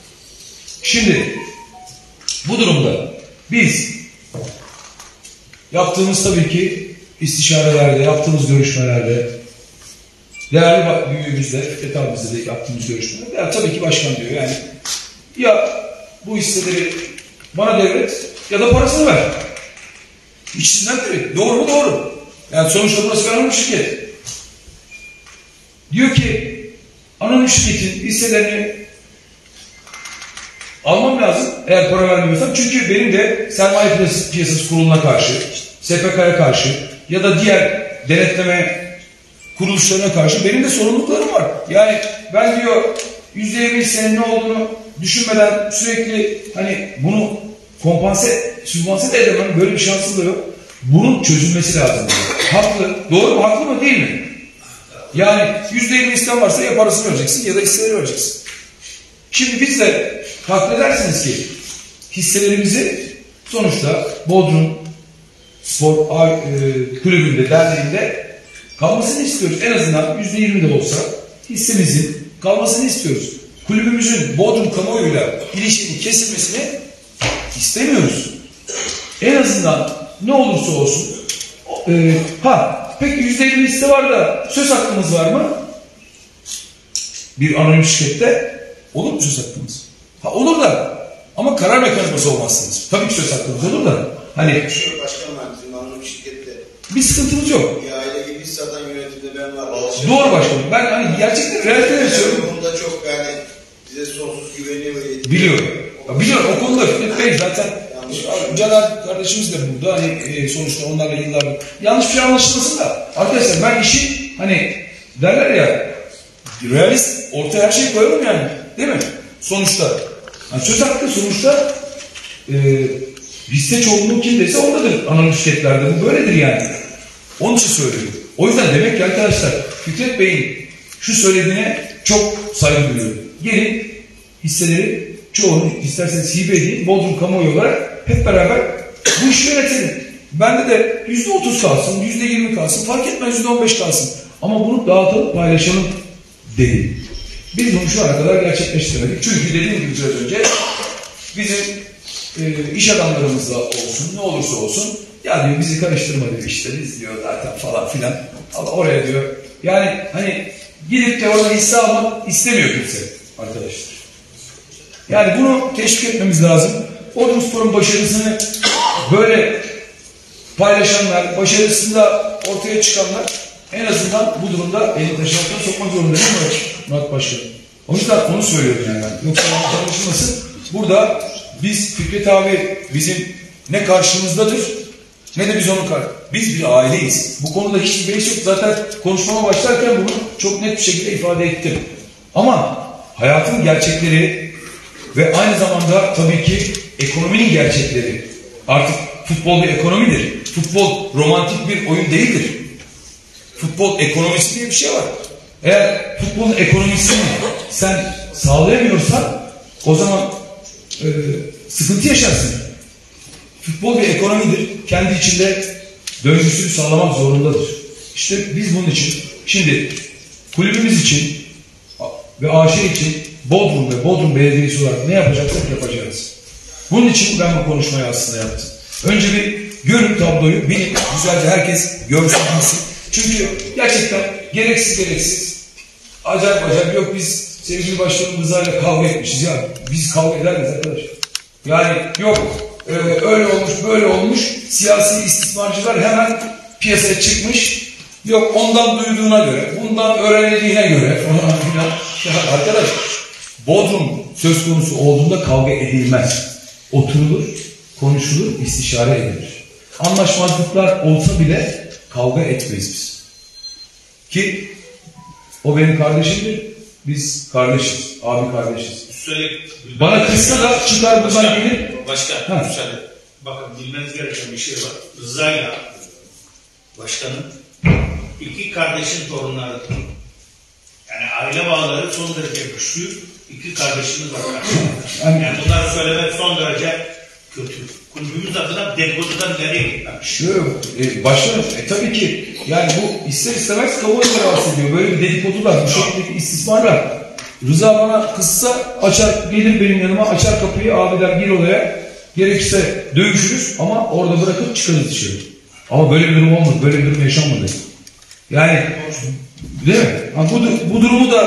Şimdi bu durumda biz yaptığımız tabii ki istişarelerde, yaptığımız görüşmelerde, değerli büyüğümüzle, Fikret abimizle de yaptığımız görüşmelerde, ya tabii ki başkan diyor yani ya bu hisseleri bana devret ya da parasını ver. İkisinden biri. Doğru mu? Doğru. Yani sonuçta burası bir anonim şirket. Diyor ki anonim şirketin hisselerini almam lazım eğer para vermiyorsam. Çünkü benim de sermaye piyasası kuruluna karşı, S P K'ya karşı ya da diğer denetleme kuruluşlarına karşı benim de sorumluluklarım var. Yani ben diyor yüzde yirmi hissenin ne olduğunu düşünmeden sürekli hani bunu kompanse, sübvanse de edemem. Böyle bir şansım da yok. Bunun çözülmesi lazım. Haklı. Doğru mu? Haklı mı? Değil mi? Yani yüzde yirmi isten varsa ya parasını vereceksin ya da hisseleri vereceksin. Şimdi biz de takdir edersiniz ki hisselerimizi sonuçta Bodrum Spor e, Kulübü'nde, derneğinde kalmasını istiyoruz. En azından yüzde yirmi de olsa hissemizin kalmasını istiyoruz. Kulübümüzün Bodrum kamuoyuyla ilişkinin kesilmesini istemiyoruz. En azından ne olursa olsun e, ha peki yüzde yirmi hisse var da söz hakkımız var mı? Bir anonim şirkette olur mu söz hakkımız? Ha olur da ama karar mekanizması olmazsınız. Tabii ki söz hakkımız olur da hani Başkanım ben bizim anonim şirkette bir sıkıntımız yok. bir aile gibi hisseden yönetim bir de ben var. Alışveriş. Doğru başkanım. Ben hani gerçekten realiteleri söylüyorum. Bunda çok yani bize sonsuz güveniyor. Biliyorum. Ya biliyorum o konuda Fikret Bey zaten Caner kardeşimiz de burada hani e, sonuçta onlarla yıllardır yanlış bir şey anlaşılmasın da arkadaşlar ben işi hani derler ya realist ortaya her şeyi koyalım yani değil mi? Sonuçta yani söz hakkı sonuçta e, hisse çoğunluğu kimdeyse ondadır anonim şirketlerde bu böyledir yani. Onun için söylüyorum. O yüzden demek ki arkadaşlar Fikret Bey'in şu söylediğine çok saygı duyuyorum. Gelin hisseleri çoğunu isterseniz hibe edin, Bodrum kamuoyu olarak hep beraber bu işi yönetelim. Bende de yüzde otuz kalsın, yüzde yirmi kalsın, fark etmez yüzde on beş kalsın. Ama bunu dağıtalım, paylaşalım dedim. Biz bunu şu ana kadar gerçekleştirmedik. Çünkü dediğim gibi biraz önce bizim e, iş adamlarımızla olsun, ne olursa olsun ya diyor bizi karıştırma diyor işte biz diyor zaten falan filan. Ama oraya diyor yani hani gidip de orada hisse almak istemiyor kimse arkadaşlar. Yani bunu teşvik etmemiz lazım. Bodrumspor'un başarısını böyle paylaşanlar, başarısında ortaya çıkanlar en azından bu durumda elini taşın altına sokmak zorunda değil mi Murat Başkan? O yüzden onu söylüyorum yani ben. Yoksa anlaşılmasın. Burada biz Fikret abi bizim ne karşımızdadır ne de biz onun karşı. Biz bir aileyiz. Bu konuda hiçbir beis yok. Zaten konuşmama başlarken bunu çok net bir şekilde ifade ettim. Ama hayatın gerçekleri ve aynı zamanda tabii ki ekonominin gerçekleri. Artık futbol bir ekonomidir. Futbol romantik bir oyun değildir. Futbol ekonomisi diye bir şey var. Eğer futbolun ekonomisini sen sağlayamıyorsan o zaman e, sıkıntı yaşarsın. Futbol bir ekonomidir. Kendi içinde döngüsünü sağlamak zorundadır. İşte biz bunun için şimdi kulübümüz için ve A Ş için Bodrum ve Bodrum Belediyesi olarak ne yapacaksak yapacağız. Bunun için ben bu konuşmayı aslında yaptım. Önce bir görün tabloyu, bilin, güzelce herkes görsün, bilsin. Çünkü gerçekten gereksiz gereksiz, acayip acayip yok biz sevgili başkanım Rıza'yla kavga etmişiz ya. Biz kavga eder miyiz arkadaşlar? Yani yok e, öyle olmuş böyle olmuş, siyasi istismarcılar hemen piyasaya çıkmış. Yok ondan duyduğuna göre, bundan öğrenildiğine göre falan filan. Ya arkadaş, Bodrum söz konusu olduğunda kavga edilmez. Oturulur, konuşulur, istişare edilir. Anlaşmazlıklar olsa bile kavga etmeyiz biz. Ki o benim kardeşimdir, biz kardeşiz, abi kardeşiz. Söyle, Bana kızsa da çıkar buradan gelir. Başkan, Ha. müsaade. Bakın bilmeniz gereken bir şey var. Rıza'yla başkanın iki kardeşin torunları. Yani aile bağları son derece güçlü. İki kardeşimiz var. Yani- Yani bunları söylemek son derece kötü. Kulübümüz adına dedikodudan nereye gitmemiş. Yok, e, başkanım, e, tabii ki yani bu ister istemez kamuoyunu rahatsız ediyor. Böyle bir dedikodular, bu şekildeki istismarlar. Rıza bana kızsa açar, gelir benim yanıma, açar kapıyı, abi der gir odaya. Gerekirse dövüşürüz ama orada bırakıp çıkarız dışarı. Ama böyle bir durum olmadı, böyle bir durum yaşanmadı. Yani, değil mi? Ha, bu, bu durumu da,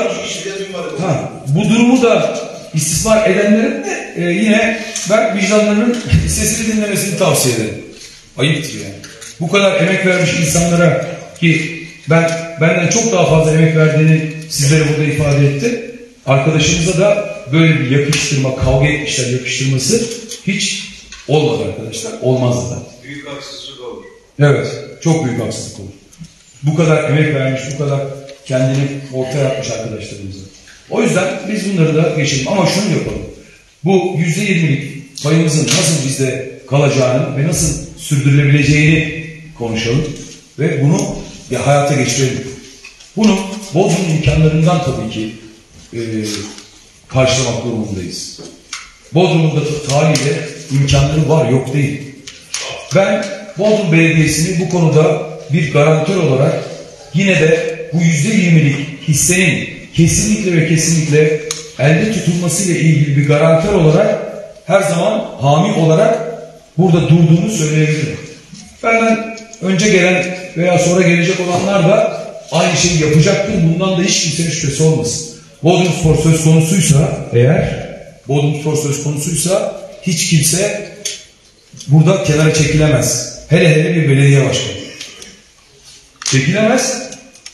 ha, bu durumu da istismar edenlerin de e, yine ben vicdanlarının sesini dinlemesini tavsiye ederim. Ayıptır yani. Bu kadar emek vermiş insanlara ki ben benden çok daha fazla emek verdiğini sizlere burada ifade ettim. Arkadaşımıza da böyle bir yakıştırma, kavga etmişler yakıştırması hiç olmadı arkadaşlar. Olmazdı da. Büyük haksızlık olur. Evet. Çok büyük haksızlık olur. Bu kadar emek vermiş, bu kadar kendini ortaya atmış arkadaşlarımıza. O yüzden biz bunları da geçelim. Ama şunu yapalım. Bu yüzde yirmilik payımızın nasıl bizde kalacağını ve nasıl sürdürülebileceğini konuşalım. Ve bunu bir hayata geçirelim. Bunu Bodrum imkanlarından tabii ki e, karşılamak durumundayız. Bodrum'un da taliyle imkanları var, yok değil. Ben Bodrum Belediyesi'ni bu konuda bir garantör olarak yine de bu yüzde yirmilik hissenin kesinlikle ve kesinlikle elde tutulmasıyla ilgili bir garantör olarak her zaman hami olarak burada durduğunu söyleyebilirim. Benden önce gelen veya sonra gelecek olanlar da aynı şeyi yapacaktır. Bundan da hiç kimsenin şüphesi olmasın. Bodrumspor söz konusuysa eğer Bodrumspor söz konusuysa hiç kimse burada kenara çekilemez. Hele hele bir belediye başkanı. Çekilemez.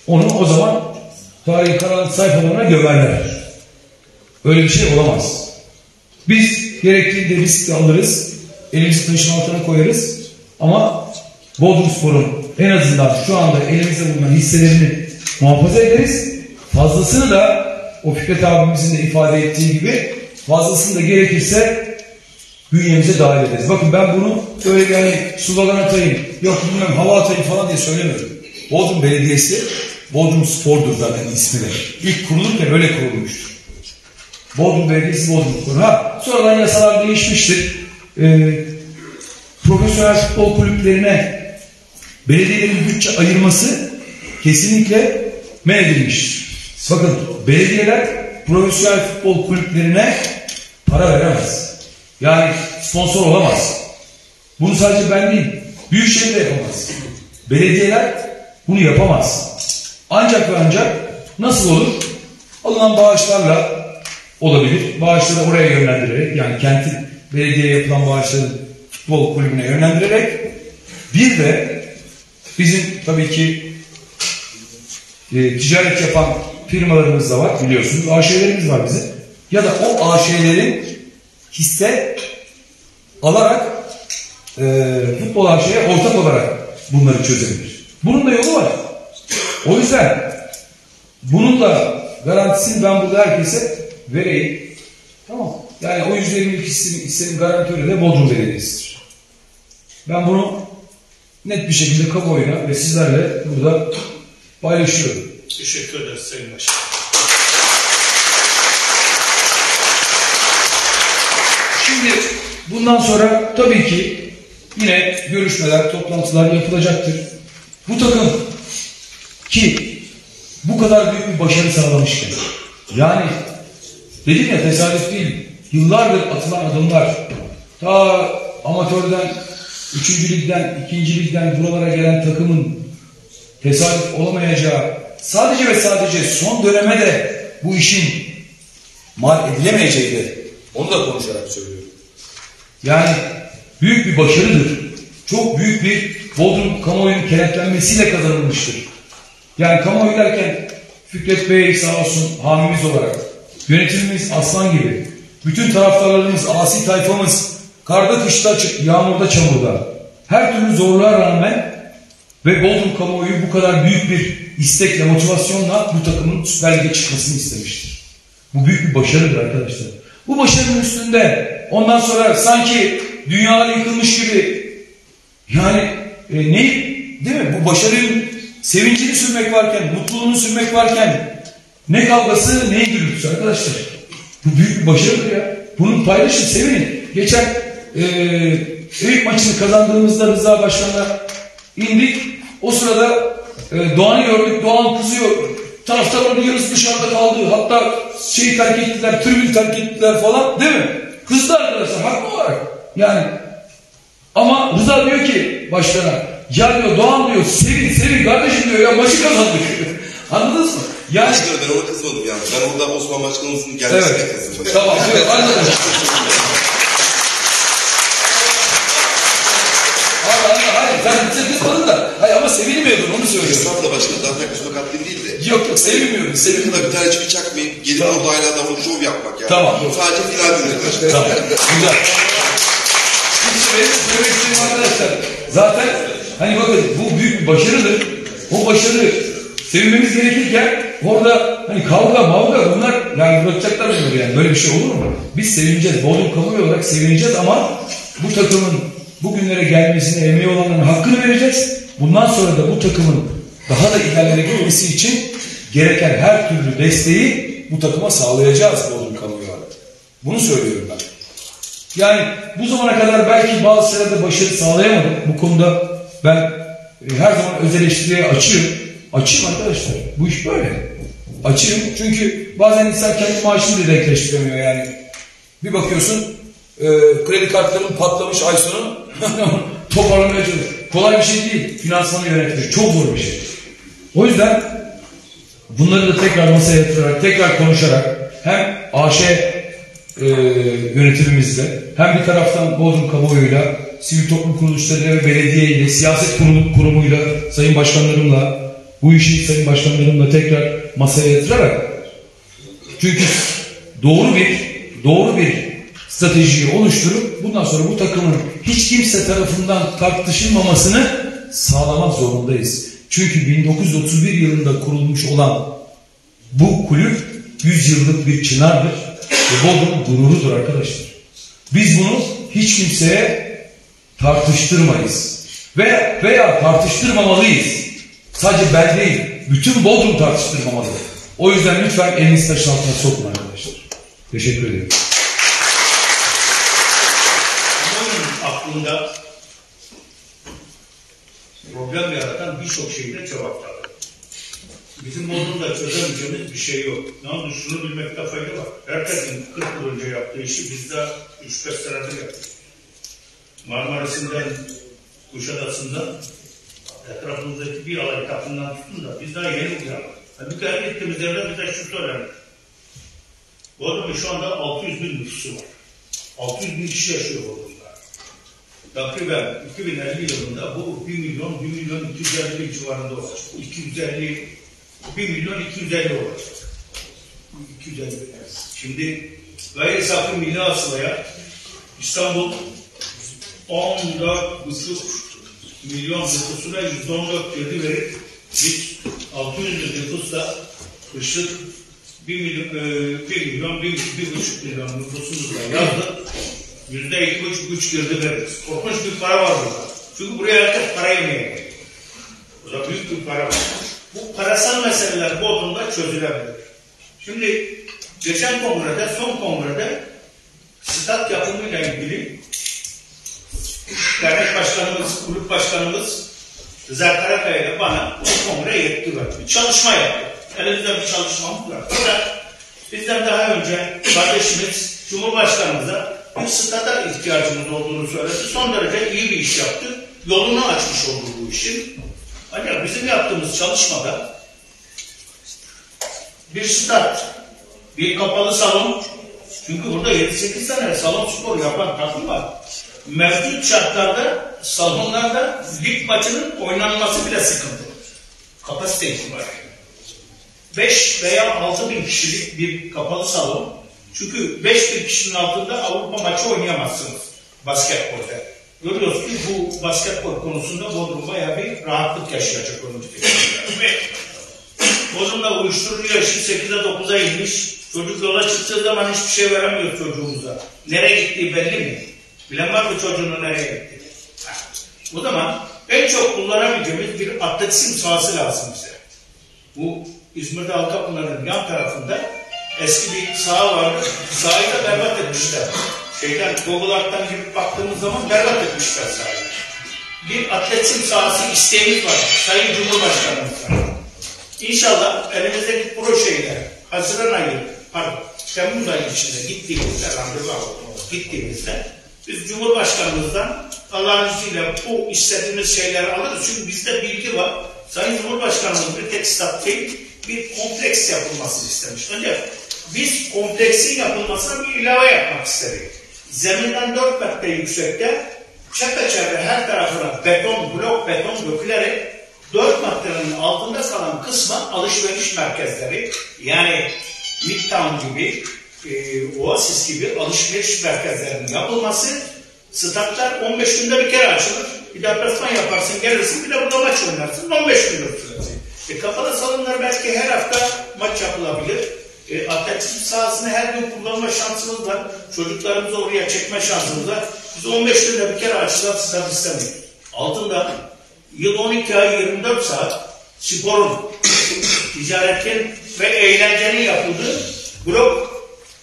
onu o zaman tarihi karanlık sayfalarına gömerler. Öyle bir şey olamaz. Biz gerektiğinde risk alırız, elimizi taşın altına koyarız ama Bodrumspor'un en azından şu anda elimizde bulunan hisselerini muhafaza ederiz. Fazlasını da o Fikret abimizin de ifade ettiği gibi fazlasını da gerekirse bünyemize dahil ederiz. Bakın ben bunu öyle yani slogan atayım, yok bilmem hava atayım falan diye söylemiyorum. Bodrum Belediyesi, Bodrum Spor'dur zaten ismi de. İlk kurulurken öyle kurulmuştur. Bodrum Belediyesi, Bodrum Spor. Ha, sonradan yasalar değişmiştir. Ee, profesyonel futbol kulüplerine belediyelerin bütçe ayırması kesinlikle men edilmiştir. Bakın belediyeler profesyonel futbol kulüplerine para veremez. Yani sponsor olamaz. Bunu sadece ben değil, Büyükşehir de yapamaz. Belediyeler bunu yapamaz. Ancak ve ancak nasıl olur? Alınan bağışlarla olabilir. Bağışları oraya yönlendirerek, yani kentin belediyeye yapılan bağışları futbol kulübüne yönlendirerek, bir de bizim tabii ki e, ticaret yapan firmalarımız da var biliyorsunuz. A Ş'lerimiz var bizim. Ya da o A Ş'lerin hisse alarak e, futbol A Ş'ye ortak olarak bunları çözebilir. Bunun da yolu var. O yüzden bunun da garantisini ben burada herkese vereyim. Tamam. Yani o yüzde yirmi hissenin garantörü de Bodrum Belediyesi'dir. Ben bunu net bir şekilde kamuoyuna ve sizlerle burada paylaşıyorum. Teşekkür ederiz Sayın Başkan. Şimdi bundan sonra tabii ki yine görüşmeler, toplantılar yapılacaktır. Bu takım ki bu kadar büyük bir başarı sağlamışken, yani dedim ya tesadüf değil, yıllardır atılan adımlar, ta amatörden, üçüncü ligden, ikinci ligden buralara gelen takımın tesadüf olamayacağı, sadece ve sadece son döneme de bu işin mal edilemeyeceği de onu da konuşarak söylüyorum. Yani büyük bir başarıdır. Çok büyük bir Bodrum kamuoyunun kenetlenmesiyle kazanılmıştır. Yani kamuoyu derken Fikret Bey sağ olsun hamimiz olarak, yönetimimiz aslan gibi, bütün taraftarlarımız, asi tayfamız, karda, kışta, yağmurda, çamurda, her türlü zorluğa rağmen ve Bodrum kamuoyu bu kadar büyük bir istekle, motivasyonla bu takımın Süper Lig'e çıkmasını istemiştir. Bu büyük bir başarıdır arkadaşlar. Bu başarının üstünde ondan sonra sanki dünyalar yıkılmış gibi, yani e, ne, değil mi? Bu başarının sevincini sürmek varken, mutluluğunu sürmek varken ne kavgası, ne gürültüsü arkadaşlar. Bu büyük bir başarıdır ya. Bunun paylaşın, sevinin. Geçen e, Eyüp maçını kazandığımızda Rıza Başkan'la indik. O sırada e, Doğan'ı gördük. Doğan kızıyor. Taraftarların yarısı dışarıda kaldı. Hatta şeyi terk ettiler, tribün terk ettiler falan. Değil mi? Kızdı arkadaşlar, haklı olarak. Yani ama Rıza diyor ki başkana, ya diyor Doğan diyor, sevin sevin kardeşim diyor ya, maçı kazandık. Anladınız mı? Yani Başkanım ben ona kızmadım yani. Ben orada Osman Başkanımızın gelmesine evet. kızdım. Tamam, evet, anladım. Hayır, hayır, sen bize kızmadın da. Hayır ama sevinmiyordun, onu söylüyorum. Estağfurullah başkanım. Zaten kızmak haddim değil de. Yok yok, sevinmiyordun, sevinmiyordun. Yakında bir tane çivi çakmayıp gelip Tamam. orada hala davul şov yapmak yani. Tamam. Sadece final günü. Tamam, güzel. Şimdi benim söylemek istediğim arkadaşlar, zaten hani bakın bu büyük bir başarıdır. O başarı sevinmemiz gerekirken orada hani kavga mavga bunlar yani bırakacaklar mı yani, böyle bir şey olur mu? Biz sevineceğiz, Bodrum kamuoyu olarak sevineceğiz ama bu takımın bugünlere gelmesine emeği olanların hakkını vereceğiz. Bundan sonra da bu takımın daha da ilerlere gitmesi için gereken her türlü desteği bu takıma sağlayacağız Bodrum kamuoyu olarak. Bunu söylüyorum ben. Yani bu zamana kadar belki bazı şeylerde başarı sağlayamadım. Bu konuda ben e, her zaman öz eleştiriye açığım. Açığım arkadaşlar. Bu iş böyle. Açığım çünkü bazen insan kendi maaşını da denkleştiremiyor yani. Bir bakıyorsun e, kredi kartlarının patlamış ay sonu toparlamaya çalışıyor. Kolay bir şey değil. Finansmanı yönetmek çok zor bir şey. O yüzden bunları da tekrar masaya yatırarak, tekrar konuşarak hem A Ş e, yönetimimizle hem bir taraftan Bodrum kamuoyuyla, sivil toplum kuruluşlarıyla ve belediyeyle, siyaset kurum, kurumuyla, sayın başkanlarımla bu işi Sayın Başkanlarımla tekrar masaya yatırarak, çünkü doğru bir doğru bir stratejiyi oluşturup bundan sonra bu takımın hiç kimse tarafından tartışılmamasını sağlamak zorundayız. Çünkü bin dokuz yüz otuz bir yılında kurulmuş olan bu kulüp yüz yıllık bir çınardır ve Bodrum gururudur arkadaşlar. Biz bunu hiç kimseye tartıştırmayız ve veya tartıştırmamalıyız. Sadece ben değil, bütün Bodrum tartıştırmamalı. O yüzden lütfen elinizi taşın altına sokun arkadaşlar. Teşekkür ederim. Onun aklında problem yaratan birçok şeyde cevaplar. Bizim Bodrum'da çözemeyeceğimiz bir şey yok. Yalnız şunu bilmekte fayda var. Herkesin kırk yıl önce yaptığı işi biz de üç beş senedir yapıyoruz. Marmaris'inden, Kuşadası'ndan, etrafımızdaki bir alay kapından tutun da biz daha yeni uyandık. Halbuki her gittiğimiz yerde bize şu söylenir. Bodrum'un şu anda altı yüz bin nüfusu var. altı yüz bin kişi yaşıyor Bodrum'da. Takriben iki bin elli yılında bu bir milyon, bir milyon iki yüz elli bin civarında olacak. iki yüz elli, bir milyon iki yüz elli olacak. iki yüz elli. Şimdi gayri safi milli hasılaya İstanbul on dört buçuk milyon nüfusuna yüzde on dört yedi verip biz altı yüz nüfusla kışlık bir milyon, bir milyon, bir, bir buçuk milyon nüfusumuzla yazdık. Yüzde iki buçuk, üç girdi veririz. Korkunç bir para var burada. Çünkü buraya herkes para yemeye geliyor. Burada büyük bir para var. Bu parasal meseleler Bodrum'da çözülebilir. Şimdi geçen kongrede, son kongrede stat yapımıyla ilgili dernek başkanımız, kulüp başkanımız Rıza Karakaya ile bana bu kongre yetki verdi. Bir çalışma yaptı. Elimizde bir çalışmamız var. Burada bizden daha önce kardeşimiz Cumhurbaşkanımıza bir stada ihtiyacımız olduğunu söyledi. Son derece iyi bir iş yaptı. Yolunu açmış oldu bu işin. Ancak bizim yaptığımız çalışmada bir stat, bir kapalı salon, çünkü burada yedi sekiz tane salon spor yapan takım var. Mevcut şartlarda salonlarda lig maçının oynanması bile sıkıntı. Kapasite itibariyle. beş veya altı bin kişilik bir kapalı salon. Çünkü beş bin kişinin altında Avrupa maçı oynayamazsınız basketbolda. Görüyoruz ki bu basketbol konusunda Bodrum bayağı bir rahatlık yaşayacak önümüzdeki yıllarda. Bodrum'da uyuşturucu yaşı sekize dokuza inmiş. Çocuk yola çıktığı zaman hiçbir şey veremiyor çocuğumuza. Nereye gittiği belli mi? Bilen var mı çocuğunun nereye gittiği? O zaman en çok kullanabileceğimiz bir atletizm sahası lazım bize. Bu İzmir'de Halkapınar'ın yan tarafında eski bir saha vardı. Sahayı da berbat etmişler. Şeyden, Google Art'tan girip baktığımız zaman berbat etmişler sahayı. Bir atletizm sahası isteğimiz var. Sayın Cumhurbaşkanımızdan. İnşallah elimizdeki projeyle Haziran ayı, pardon, Temmuz ayı içinde gittiğimizde, randevu aldık, gittiğimizde biz Cumhurbaşkanımızdan Allah'ın izniyle bu istediğimiz şeyleri alırız. Çünkü bizde bilgi var. Sayın Cumhurbaşkanımız bir tek stat değil, bir kompleks yapılmasını istemiş. Ancak biz kompleksin yapılmasına bir ilave yapmak istedik. Zeminden dört metre yüksekte çepeçevre her tarafına beton, blok beton dökülerek dört metrenin altında kalan kısma alışveriş merkezleri, yani Midtown gibi, e, Oasis gibi alışveriş merkezlerinin yapılması, statlar on beş günde bir kere açılır. Bir deplasman yaparsın, gelirsin, bir de burada maç oynarsın, on beş gün süresi. E, kapalı salonlar belki her hafta maç yapılabilir. E, atletizm sahasını her gün kullanma şansımız var. Çocuklarımızı oraya çekme şansımız var. Biz on beş günde bir kere açılan stat istemiyoruz. Altında yıl on iki ay yirmi dört saat sporun, ticaretin ve eğlencenin yapıldığı blok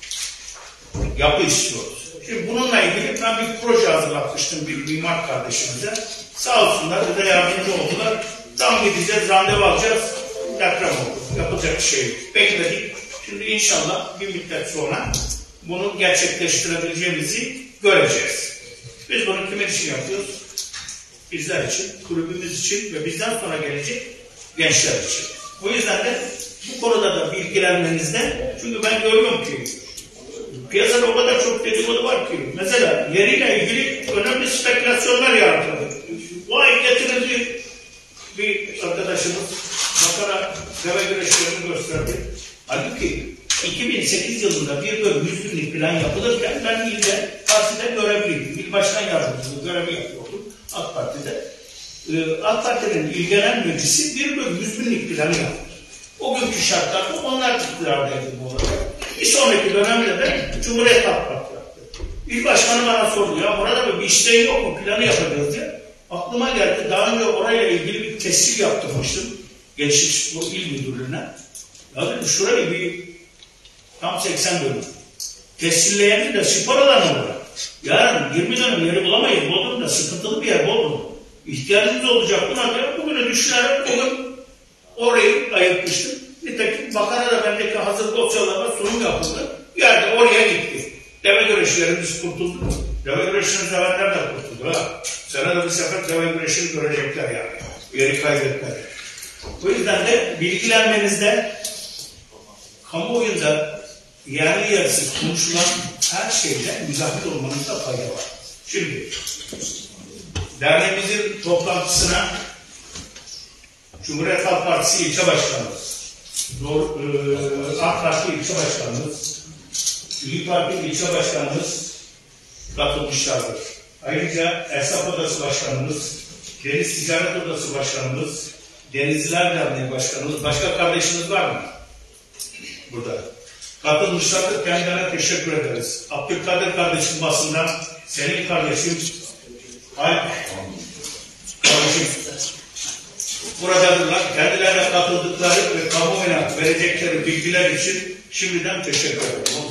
yapı istiyoruz. Şimdi bununla ilgili ben bir proje hazırlatmıştım bir mimar kardeşimize. Sağ olsunlar, bize yardımcı oldular. Tam gideceğiz, randevu alacağız. Deprem oldu. Yapacak bir şey yok. Bekledik. Şimdi inşallah bir müddet sonra bunu gerçekleştirebileceğimizi göreceğiz. Biz bunu kimin için yapıyoruz? Bizler için, kulübümüz için ve bizden sonra gelecek gençler için. O yüzden de bu konuda da bilgilenmenizde, çünkü ben görüyorum ki piyasada o kadar çok dedikodu var ki, mesela yeriyle ilgili önemli spekülasyonlar yaratıldı. Vay getirildi bir arkadaşımız Makara deve güreşlerini gösterdi. Halbuki iki bin sekiz yılında bir bölüm yüz günlük plan yapılırken ben ilde partide görevliydim. İl başkan yardımcılığı görevi yapıyordum AK Parti'de. Ee, AK Parti'nin il genel meclisi bir bölüm yüz günlük planı yaptı. O günkü şartlarda onlar iktidardaydı bu arada. Bir sonraki dönemde de Cumhuriyet Halk Partisi yaptı. İl başkanı bana sordu, ya burada bir isteği yok mu, planı yapacağız diye. Aklıma geldi, daha önce orayla ilgili bir tescil yaptırmıştım. Gençlik Spor İl Müdürlüğü'ne. Ya dedim, şurayı bir tam seksen dönüm. Tescilleyelim de spor alanı olarak. Yarın yirmi dönüm yeri bulamayız. Bodrum'da sıkıntılı bir yer Bodrum. İhtiyacımız olacak buna diye bugüne düşünerek bugün orayı ayırtmıştım. Nitekim Bakan'a bendeki hazır dosyalarla sunum yapıldı. Yerde oraya gitti. Deve güreşlerimiz kurtuldu. Deve güreşini sevenler de kurtuldu. Ha. Senede bir sefer deve güreşini görecekler yani. Yeri kaybetmedi. O yüzden de bilgilenmenizde kamuoyunda yerli yersiz konuşulan her şeyde müdahil olmanızda fayda var. Şimdi derneğimizin toplantısına Cumhuriyet Halk Partisi ilçe başkanımız, Doğru, e, AK Parti ilçe başkanımız, İYİ Parti ilçe başkanımız katılmışlardır. Ayrıca Esnaf Odası Başkanımız, Deniz Ticaret Odası Başkanımız, Denizciler Derneği Başkanımız, başka kardeşiniz var mı? Burada. Katılmışlardır. Kendilerine teşekkür ederiz. Abdülkadir kardeşim basından, senin kardeşim, Alp kardeşim, buradadırlar. Kendilerine katıldıkları ve kamuoyuna verecekleri bilgiler için şimdiden teşekkür ederim.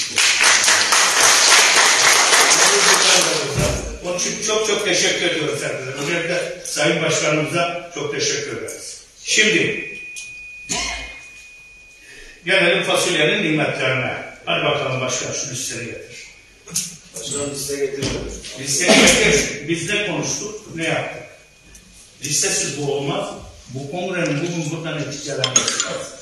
Onun için çok çok teşekkür ediyoruz herkese. Özellikle Sayın Başkanımıza çok teşekkür ederiz. Şimdi gelelim fasulyenin nimetlerine. Hadi bakalım başkan şu listeyi getir. Başkanım liste getirmiyor. Listeyi getir. Biz ne konuştuk, ne yaptık? Listesiz bu olmaz. Bu kongrenin bugün buradan neticelenmesi lazım.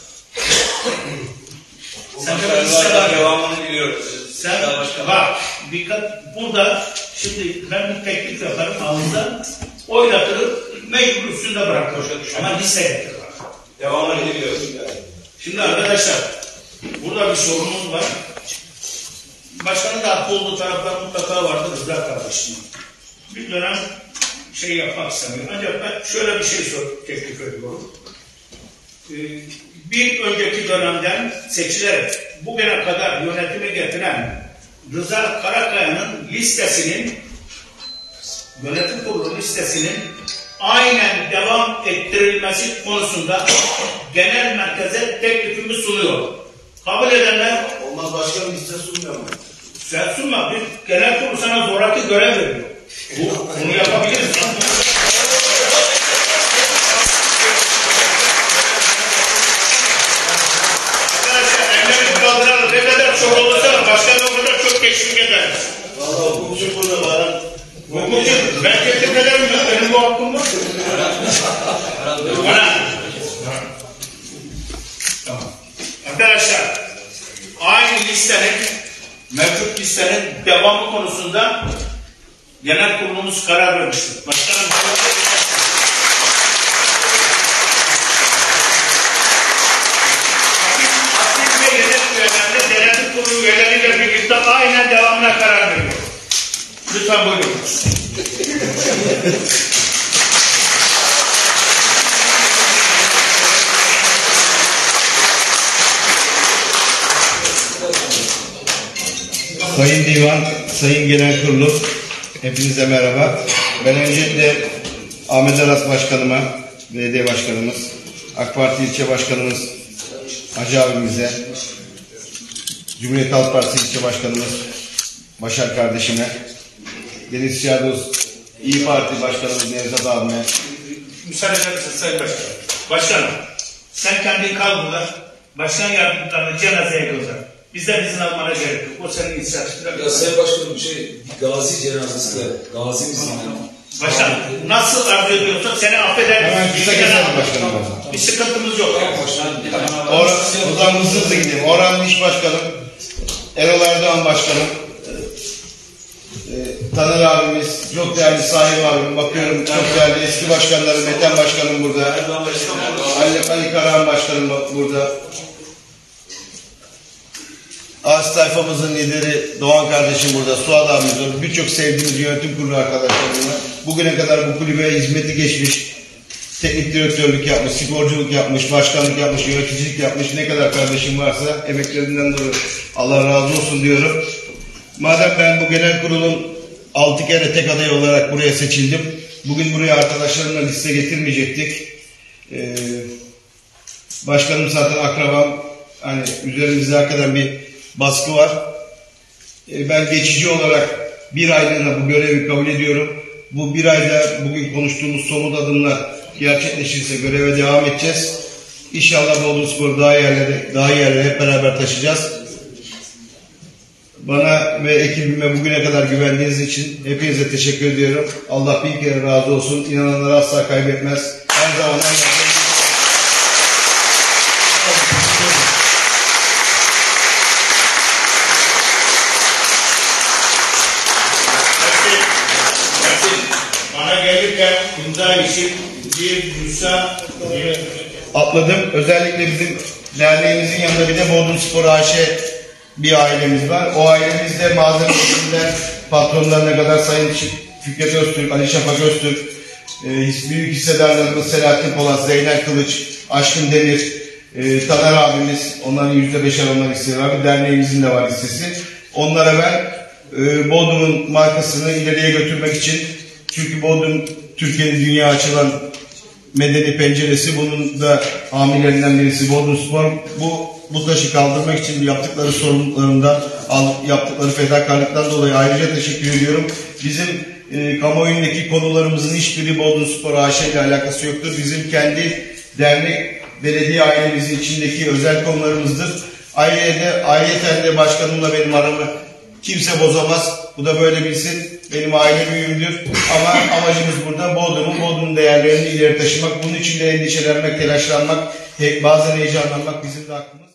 Sen de listeler devamını biliyoruz. Sen bak, dikkat, burada şimdi ben bir teklif yaparım ağızda, oynatırım, mecbur üstünde bırakırım. Ama liste getirir. Devamını biliyoruz. Şimdi arkadaşlar, burada bir sorunumuz var. Başkanın da haklı olduğu taraflar mutlaka vardır Rıza kardeşim. Bir dönem şey yapmak istemiyor. Ancak ben şöyle bir şey sor, teklif ediyorum. Ee, bir önceki dönemden seçilerek bugüne kadar yönetimi getiren Rıza Karakaya'nın listesinin, yönetim kurulu listesinin aynen devam ettirilmesi konusunda genel merkeze teklifimi sunuyor. Kabul edenler... Olmaz başkanım liste sunmuyor mu? Sen sunma, bir genel kurulu sana zoraki görev veriyor. Bu, bunu yapabiliriz. Arkadaşlar ellerini kaldıralım. Ne kadar çok olursa başkan o kadar çok teşvik ederiz. Valla hukukçu burada var. Hukukçu, ben teklif ederim ya. Benim bu hakkım var. Bana. Tamam. Arkadaşlar, aynı listenin, mevcut listenin devamı konusunda genel kurulumuz karar vermiştir. Başkanım, aktif ve yedek üyelerle denetim kurulu üyeleriyle birlikte aynen devamına karar veriyor. Lütfen buyurun. Sayın Divan, Sayın Genel Kurulu, hepinize merhaba. Ben öncelikle Ahmet Aras Başkanıma, belediye başkanımız, AK Parti ilçe başkanımız Hacı abimize, Cumhuriyet Halk Partisi ilçe başkanımız Başar kardeşime, Deniz Şadoz, İYİ Parti başkanımız Nevzat abime. Müsaade eder misiniz Sayın Başkanım? Başkanım, sen kendin kal burada. Başkan yardımcılarını cenazeye gönder. Bizden izin almana gerek yok. O senin inisiyatifine. Ya Sayın Başkanım şey gazi cenazesi de gazi izinle. Başkanım nasıl arzu ediyorsak seni affeder. Hemen kısa keselim başkanım. Bir sıkıntımız yok. Orhan, o zaman hızlı hızlı gidelim. Orhan İş Başkanım, Erol Erdoğan Başkanım, e, Taner abimiz, çok değerli Sahip abim, bakıyorum çok değerli eski başkanlarım, Ethem Başkanım burada. Ali, Ali Karahan Başkanım burada. Ağaç tayfamızın lideri Doğan kardeşim burada, Suat abimiz burada. Birçok sevdiğimiz yönetim kurulu arkadaşlarımla bugüne kadar bu kulübe hizmeti geçmiş, teknik direktörlük yapmış, sporculuk yapmış, başkanlık yapmış, yöneticilik yapmış ne kadar kardeşim varsa emeklerinden dolayı Allah razı olsun diyorum. Madem ben bu genel kurulun altı kere tek aday olarak buraya seçildim, bugün buraya arkadaşlarımla liste getirmeyecektik. Ee, başkanım zaten akrabam, hani üzerimizde hakikaten bir baskı var. Ee, ben geçici olarak bir aylığına bu görevi kabul ediyorum. Bu bir ayda bugün konuştuğumuz somut adımlar gerçekleşirse göreve devam edeceğiz. İnşallah Bodrumspor'u daha iyi yerlere, daha iyi yerlere hep beraber taşıyacağız. Bana ve ekibime bugüne kadar güvendiğiniz için hepinize teşekkür ediyorum. Allah bin kere razı olsun. İnananlar asla kaybetmez. Her zaman her zaman. Bana gelirken imza işi bir Musa bir Atladım. Özellikle bizim derneğimizin yanında bir de Bodrumspor A Ş bir ailemiz var. O ailemizde malzemesinden patronlarına kadar Sayın Fikret Öztürk, Ali Şafak Öztürk, e, büyük hissedarlarımız Selahattin Polat, Zeynel Kılıç, Aşkın Demir, e, Taner abimiz, onların yüzde beşer onlar hissesi var. Bir derneğimizin de var hissesi. Onlara ben e, Bodrum'un markasını ileriye götürmek için, çünkü Bodrum Türkiye'nin dünya açılan medeni penceresi, bunun da hamilelerinden birisi Bodrumspor. Bu bu taşı kaldırmak için yaptıkları sorumluluklarından, yaptıkları fedakarlıktan dolayı ayrıca teşekkür ediyorum. Bizim e, kamuoyundaki konularımızın hiçbiri Bodrumspor A Ş ile alakası yoktur. Bizim kendi dernek, belediye ailemizin içindeki özel konularımızdır. Ayrıca ayrıca de başkanımla benim aramı kimse bozamaz. Bu da böyle bilsin. Benim aile büyüğümdür. Ama amacımız burada Bodrum'un, Bodrum'un değerlerini ileri taşımak. Bunun için de endişelenmek, telaşlanmak, bazen heyecanlanmak bizim de hakkımız.